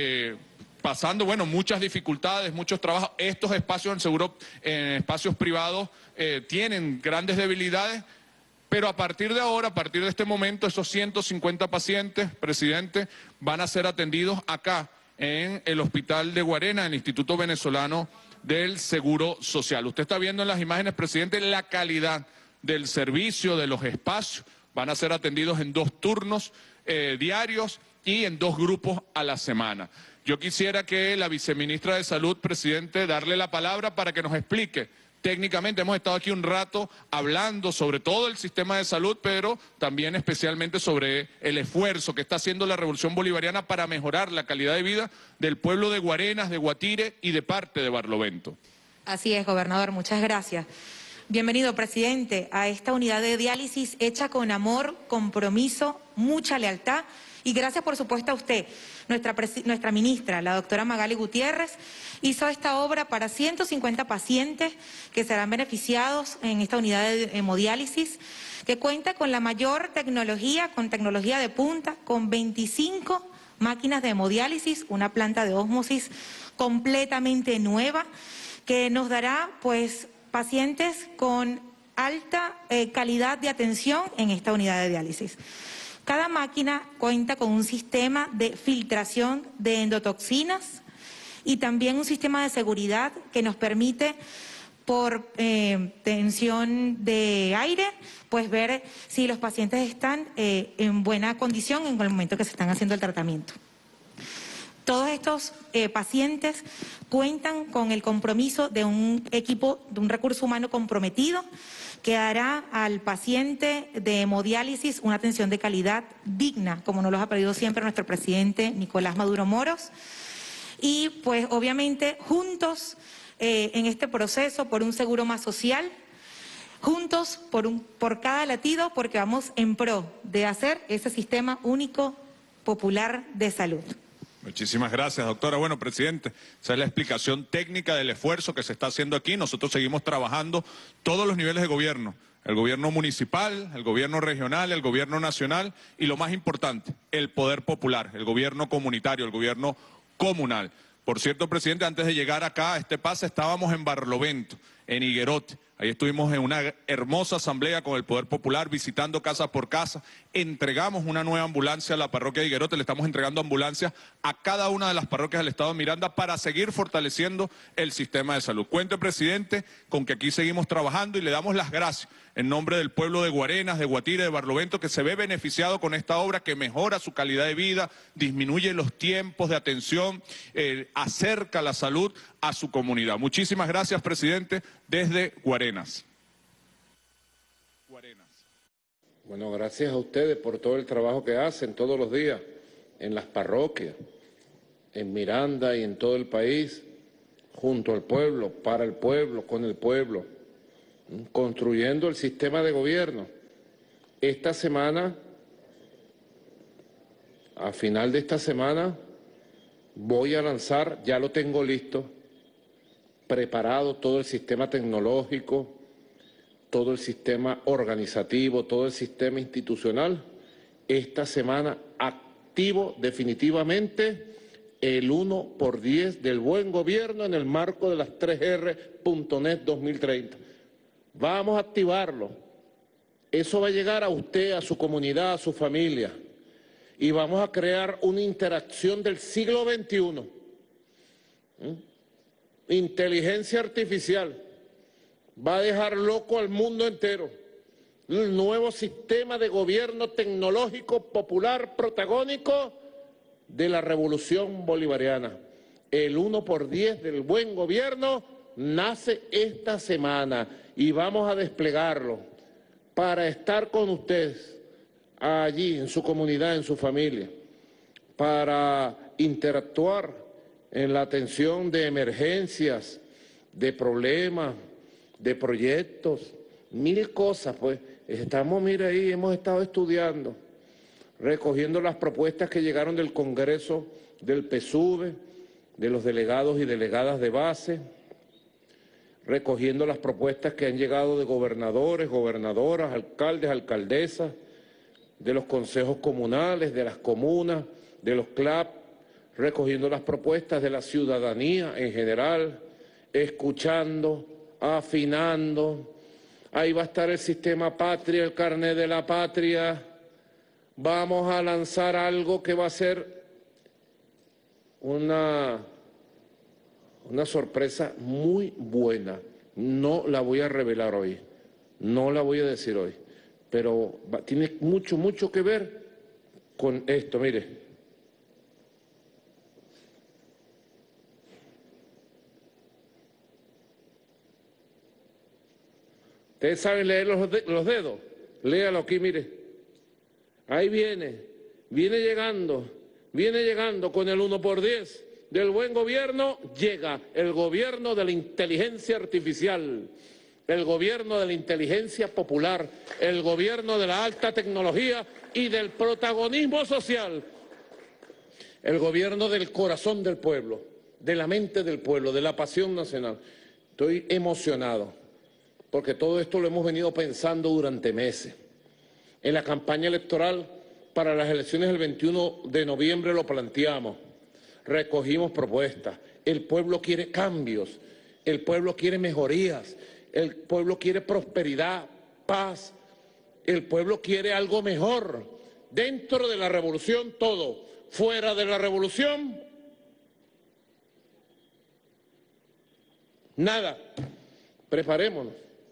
pasando, bueno, muchas dificultades, muchos trabajos. Estos espacios en espacios privados tienen grandes debilidades, pero a partir de ahora, a partir de este momento, esos 150 pacientes, presidente, van a ser atendidos acá en el Hospital de Guarena, en el Instituto Venezolano del Seguro Social. Usted está viendo en las imágenes, presidente, la calidad del servicio, de los espacios. Van a ser atendidos en 2 turnos diarios y en 2 grupos a la semana. Yo quisiera que la viceministra de Salud, presidente, darle la palabra para que nos explique técnicamente. Hemos estado aquí un rato hablando sobre todo el sistema de salud, pero también especialmente sobre el esfuerzo que está haciendo la Revolución Bolivariana para mejorar la calidad de vida del pueblo de Guarenas, de Guatire y de parte de Barlovento. Así es, gobernador, muchas gracias. Bienvenido, presidente, a esta unidad de diálisis hecha con amor, compromiso, mucha lealtad. Y gracias, por supuesto, a usted, nuestra ministra, la doctora Magali Gutiérrez, hizo esta obra para 150 pacientes que serán beneficiados en esta unidad de hemodiálisis, que cuenta con la mayor tecnología, con tecnología de punta, con 25 máquinas de hemodiálisis, una planta de ósmosis completamente nueva, que nos dará, pues, pacientes con alta calidad de atención en esta unidad de diálisis. Cada máquina cuenta con un sistema de filtración de endotoxinas y también un sistema de seguridad que nos permite, por tensión de aire, pues ver si los pacientes están en buena condición en el momento que se están haciendo el tratamiento. Todos estos pacientes cuentan con el compromiso de un equipo, de un recurso humano comprometido, que hará al paciente de hemodiálisis una atención de calidad digna, como nos lo ha pedido siempre nuestro presidente Nicolás Maduro Moros. Y pues obviamente juntos en este proceso por un seguro más social, juntos por cada latido, porque vamos en pro de hacer ese sistema único popular de salud. Muchísimas gracias, doctora. Bueno, presidente, esa es la explicación técnica del esfuerzo que se está haciendo aquí. Nosotros seguimos trabajando todos los niveles de gobierno, el gobierno municipal, el gobierno regional, el gobierno nacional y lo más importante, el poder popular, el gobierno comunitario, el gobierno comunal. Por cierto, presidente, antes de llegar acá a este pase estábamos en Barlovento, en Higuerote. Ahí estuvimos en una hermosa asamblea con el Poder Popular, visitando casa por casa. Entregamos una nueva ambulancia a la parroquia de Higuerote, le estamos entregando ambulancias a cada una de las parroquias del estado de Miranda para seguir fortaleciendo el sistema de salud. Cuente, presidente, con que aquí seguimos trabajando y le damos las gracias en nombre del pueblo de Guarenas, de Guatire, de Barlovento, que se ve beneficiado con esta obra, que mejora su calidad de vida, disminuye los tiempos de atención, acerca la salud a su comunidad. Muchísimas gracias, presidente, desde Guarenas. Bueno, gracias a ustedes por todo el trabajo que hacen todos los días en las parroquias, en Miranda y en todo el país, junto al pueblo, para el pueblo, con el pueblo, construyendo el sistema de gobierno. Esta semana, a final de esta semana, voy a lanzar, ya lo tengo listo, preparado todo el sistema tecnológico, todo el sistema organizativo, todo el sistema institucional. Esta semana activo definitivamente el 1x10 del buen gobierno en el marco de las 3R.net 2030. Vamos a activarlo. Eso va a llegar a usted, a su comunidad, a su familia. Y vamos a crear una interacción del siglo XXI. Inteligencia artificial. Va a dejar loco al mundo entero. El nuevo sistema de gobierno tecnológico popular protagónico de la revolución bolivariana. El 1x10 del buen gobierno nace esta semana y vamos a desplegarlo para estar con ustedes allí, en su comunidad, en su familia, para interactuar en la atención de emergencias, de problemas, de proyectos, mil cosas, pues. Estamos, mire ahí, hemos estado estudiando, recogiendo las propuestas que llegaron del Congreso del PSUV, de los delegados y delegadas de base, recogiendo las propuestas que han llegado de gobernadores, gobernadoras, alcaldes, alcaldesas, de los consejos comunales, de las comunas, de los CLAP, recogiendo las propuestas de la ciudadanía en general, escuchando, afinando. Ahí va a estar el sistema patria, el carnet de la patria. Vamos a lanzar algo que va a ser una sorpresa muy buena. No la voy a revelar hoy, no la voy a decir hoy, pero tiene mucho que ver con esto, mire. ¿Ustedes saben leer los dedos? Léalo aquí, mire. Ahí viene llegando con el 1x10 del buen gobierno, llega el gobierno de la inteligencia artificial, el gobierno de la inteligencia popular, el gobierno de la alta tecnología y del protagonismo social, el gobierno del corazón del pueblo, de la mente del pueblo, de la pasión nacional. Estoy emocionado, porque todo esto lo hemos venido pensando durante meses. En la campaña electoral para las elecciones del 21 de noviembre lo planteamos, recogimos propuestas. El pueblo quiere cambios, el pueblo quiere mejorías, el pueblo quiere prosperidad, paz, el pueblo quiere algo mejor. Dentro de la revolución todo, fuera de la revolución nada. Preparémonos.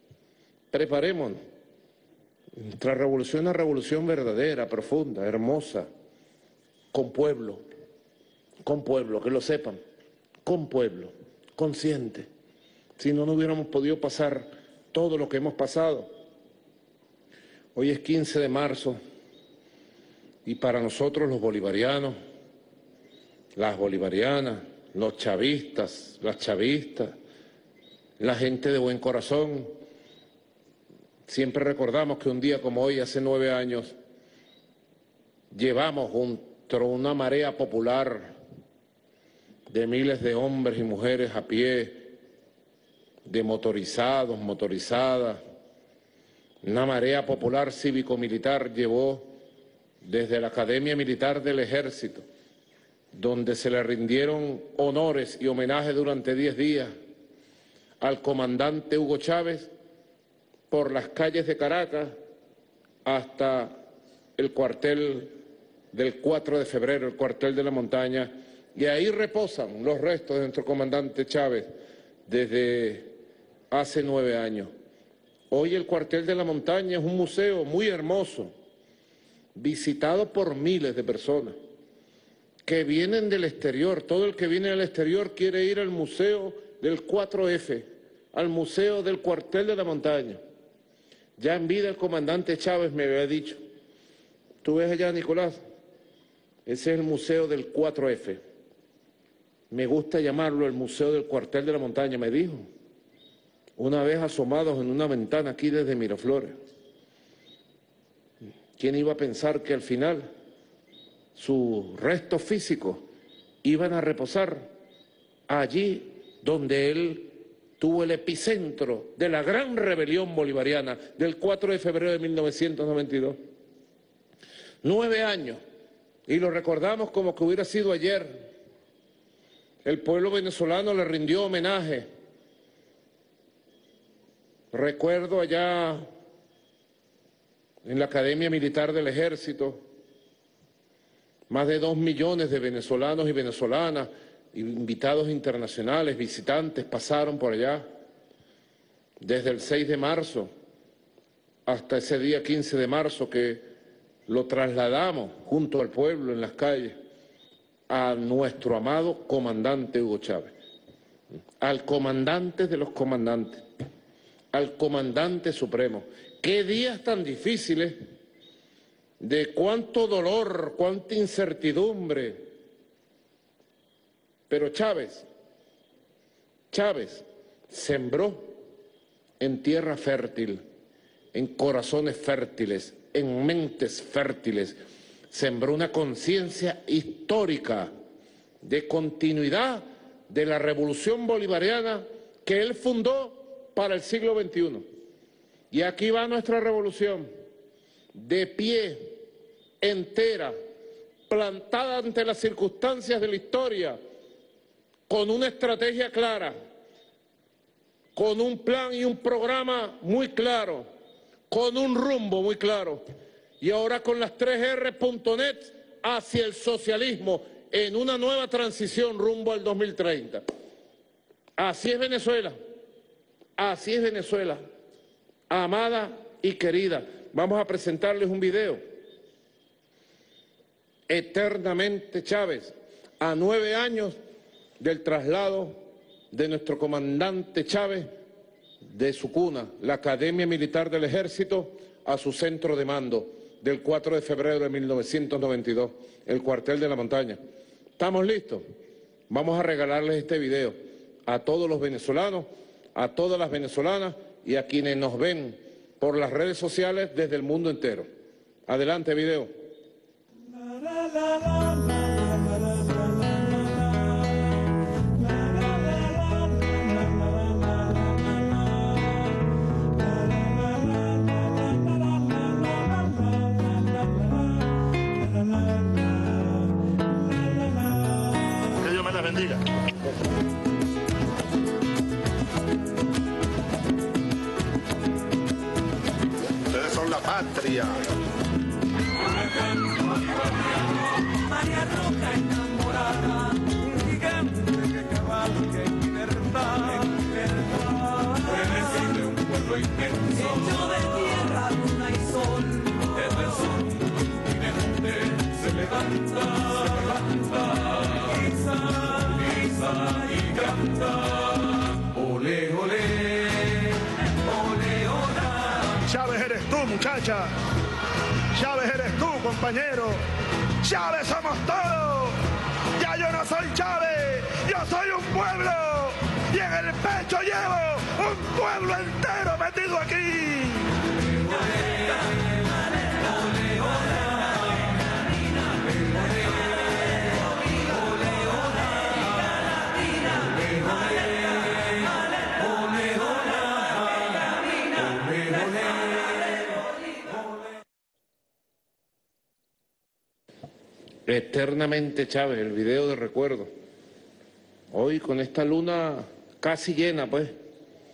Nuestra revolución es una revolución verdadera, profunda, hermosa, con pueblo, que lo sepan, con pueblo, consciente. Si no, no hubiéramos podido pasar todo lo que hemos pasado. Hoy es 15 de marzo y para nosotros los bolivarianos, las bolivarianas, los chavistas, las chavistas, la gente de buen corazón, siempre recordamos que un día como hoy, hace 9 años, llevamos junto a una marea popular de miles de hombres y mujeres a pie, de motorizados, motorizadas. Una marea popular cívico-militar llevó desde la Academia Militar del Ejército, donde se le rindieron honores y homenajes durante 10 días, al comandante Hugo Chávez por las calles de Caracas hasta el cuartel del 4 de febrero, el cuartel de la Montaña, y ahí reposan los restos de nuestro comandante Chávez desde hace 9 años. Hoy el cuartel de la Montaña es un museo muy hermoso, visitado por miles de personas que vienen del exterior. Todo el que viene del exterior quiere ir al museo del 4F, al museo del cuartel de la Montaña. Ya en vida el comandante Chávez me había dicho, ¿tú ves allá, Nicolás? Ese es el museo del 4F. Me gusta llamarlo el museo del cuartel de la Montaña, me dijo, una vez asomados en una ventana aquí desde Miraflores. ¿Quién iba a pensar que al final sus restos físicos iban a reposar allí donde él tuvo el epicentro de la gran rebelión bolivariana del 4 de febrero de 1992? 9 años, y lo recordamos como que hubiera sido ayer. El pueblo venezolano le rindió homenaje. Recuerdo allá en la Academia Militar del Ejército, más de 2 millones de venezolanos y venezolanas, invitados internacionales, visitantes, pasaron por allá, desde el 6 de marzo hasta ese día 15 de marzo que lo trasladamos junto al pueblo en las calles a nuestro amado comandante Hugo Chávez, al comandante de los comandantes, al comandante supremo. Qué días tan difíciles, de cuánto dolor, cuánta incertidumbre. Pero Chávez sembró en tierra fértil, en corazones fértiles, en mentes fértiles, sembró una conciencia histórica de continuidad de la revolución bolivariana que él fundó para el siglo XXI. Y aquí va nuestra revolución, de pie, entera, plantada ante las circunstancias de la historia, con una estrategia clara, con un plan y un programa muy claro, con un rumbo muy claro, y ahora con las 3R.net hacia el socialismo en una nueva transición rumbo al 2030. Así es Venezuela, amada y querida. Vamos a presentarles un video. Eternamente Chávez, a 9 años del traslado de nuestro comandante Chávez de su cuna, la Academia Militar del Ejército, a su centro de mando del 4 de febrero de 1992, el cuartel de la Montaña. ¿Estamos listos? Vamos a regalarles este video a todos los venezolanos, a todas las venezolanas y a quienes nos ven por las redes sociales desde el mundo entero. Adelante, video. Que Dios me la bendiga. Ustedes son la patria. María Roja enamorada, un gigante que cabalga en libertad, frenesí de un pueblo inmenso, hecho de tierra, luna y sol, desde el sur, continente se levanta, guisa y canta, ole, ole, ole, ole. Chávez eres tú, muchacha. Chávez eres tú, compañero. Chávez somos todos. Ya yo no soy Chávez, yo soy un pueblo. Y en el pecho llevo un pueblo entero metido aquí. Eternamente Chávez, el video de recuerdo. Hoy con esta luna casi llena, pues,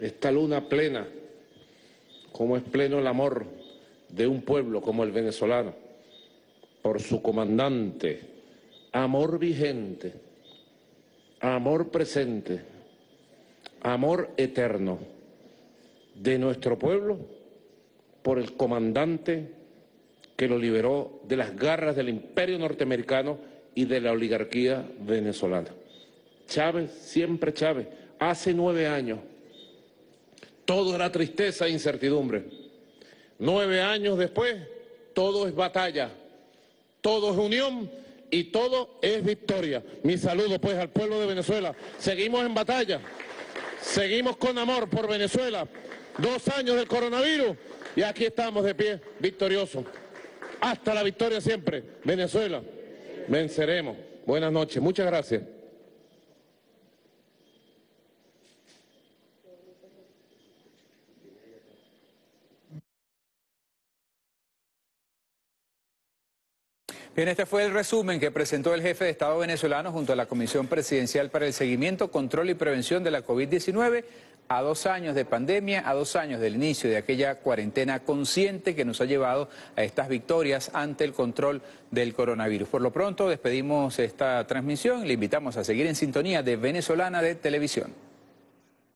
esta luna plena, como es pleno el amor de un pueblo como el venezolano, por su comandante, amor vigente, amor presente, amor eterno de nuestro pueblo por el comandante que lo liberó de las garras del imperio norteamericano y de la oligarquía venezolana. Chávez, siempre Chávez, hace 9 años, todo era tristeza e incertidumbre. 9 años después, todo es batalla, todo es unión y todo es victoria. Mi saludo pues al pueblo de Venezuela. Seguimos en batalla, seguimos con amor por Venezuela. 2 años del coronavirus y aquí estamos de pie, victoriosos. Hasta la victoria siempre. Venezuela, venceremos. Buenas noches, muchas gracias. Bien, este fue el resumen que presentó el jefe de Estado venezolano junto a la Comisión Presidencial para el Seguimiento, Control y Prevención de la COVID-19 a 2 años de pandemia, a 2 años del inicio de aquella cuarentena consciente que nos ha llevado a estas victorias ante el control del coronavirus. Por lo pronto despedimos esta transmisión y le invitamos a seguir en sintonía de Venezolana de Televisión.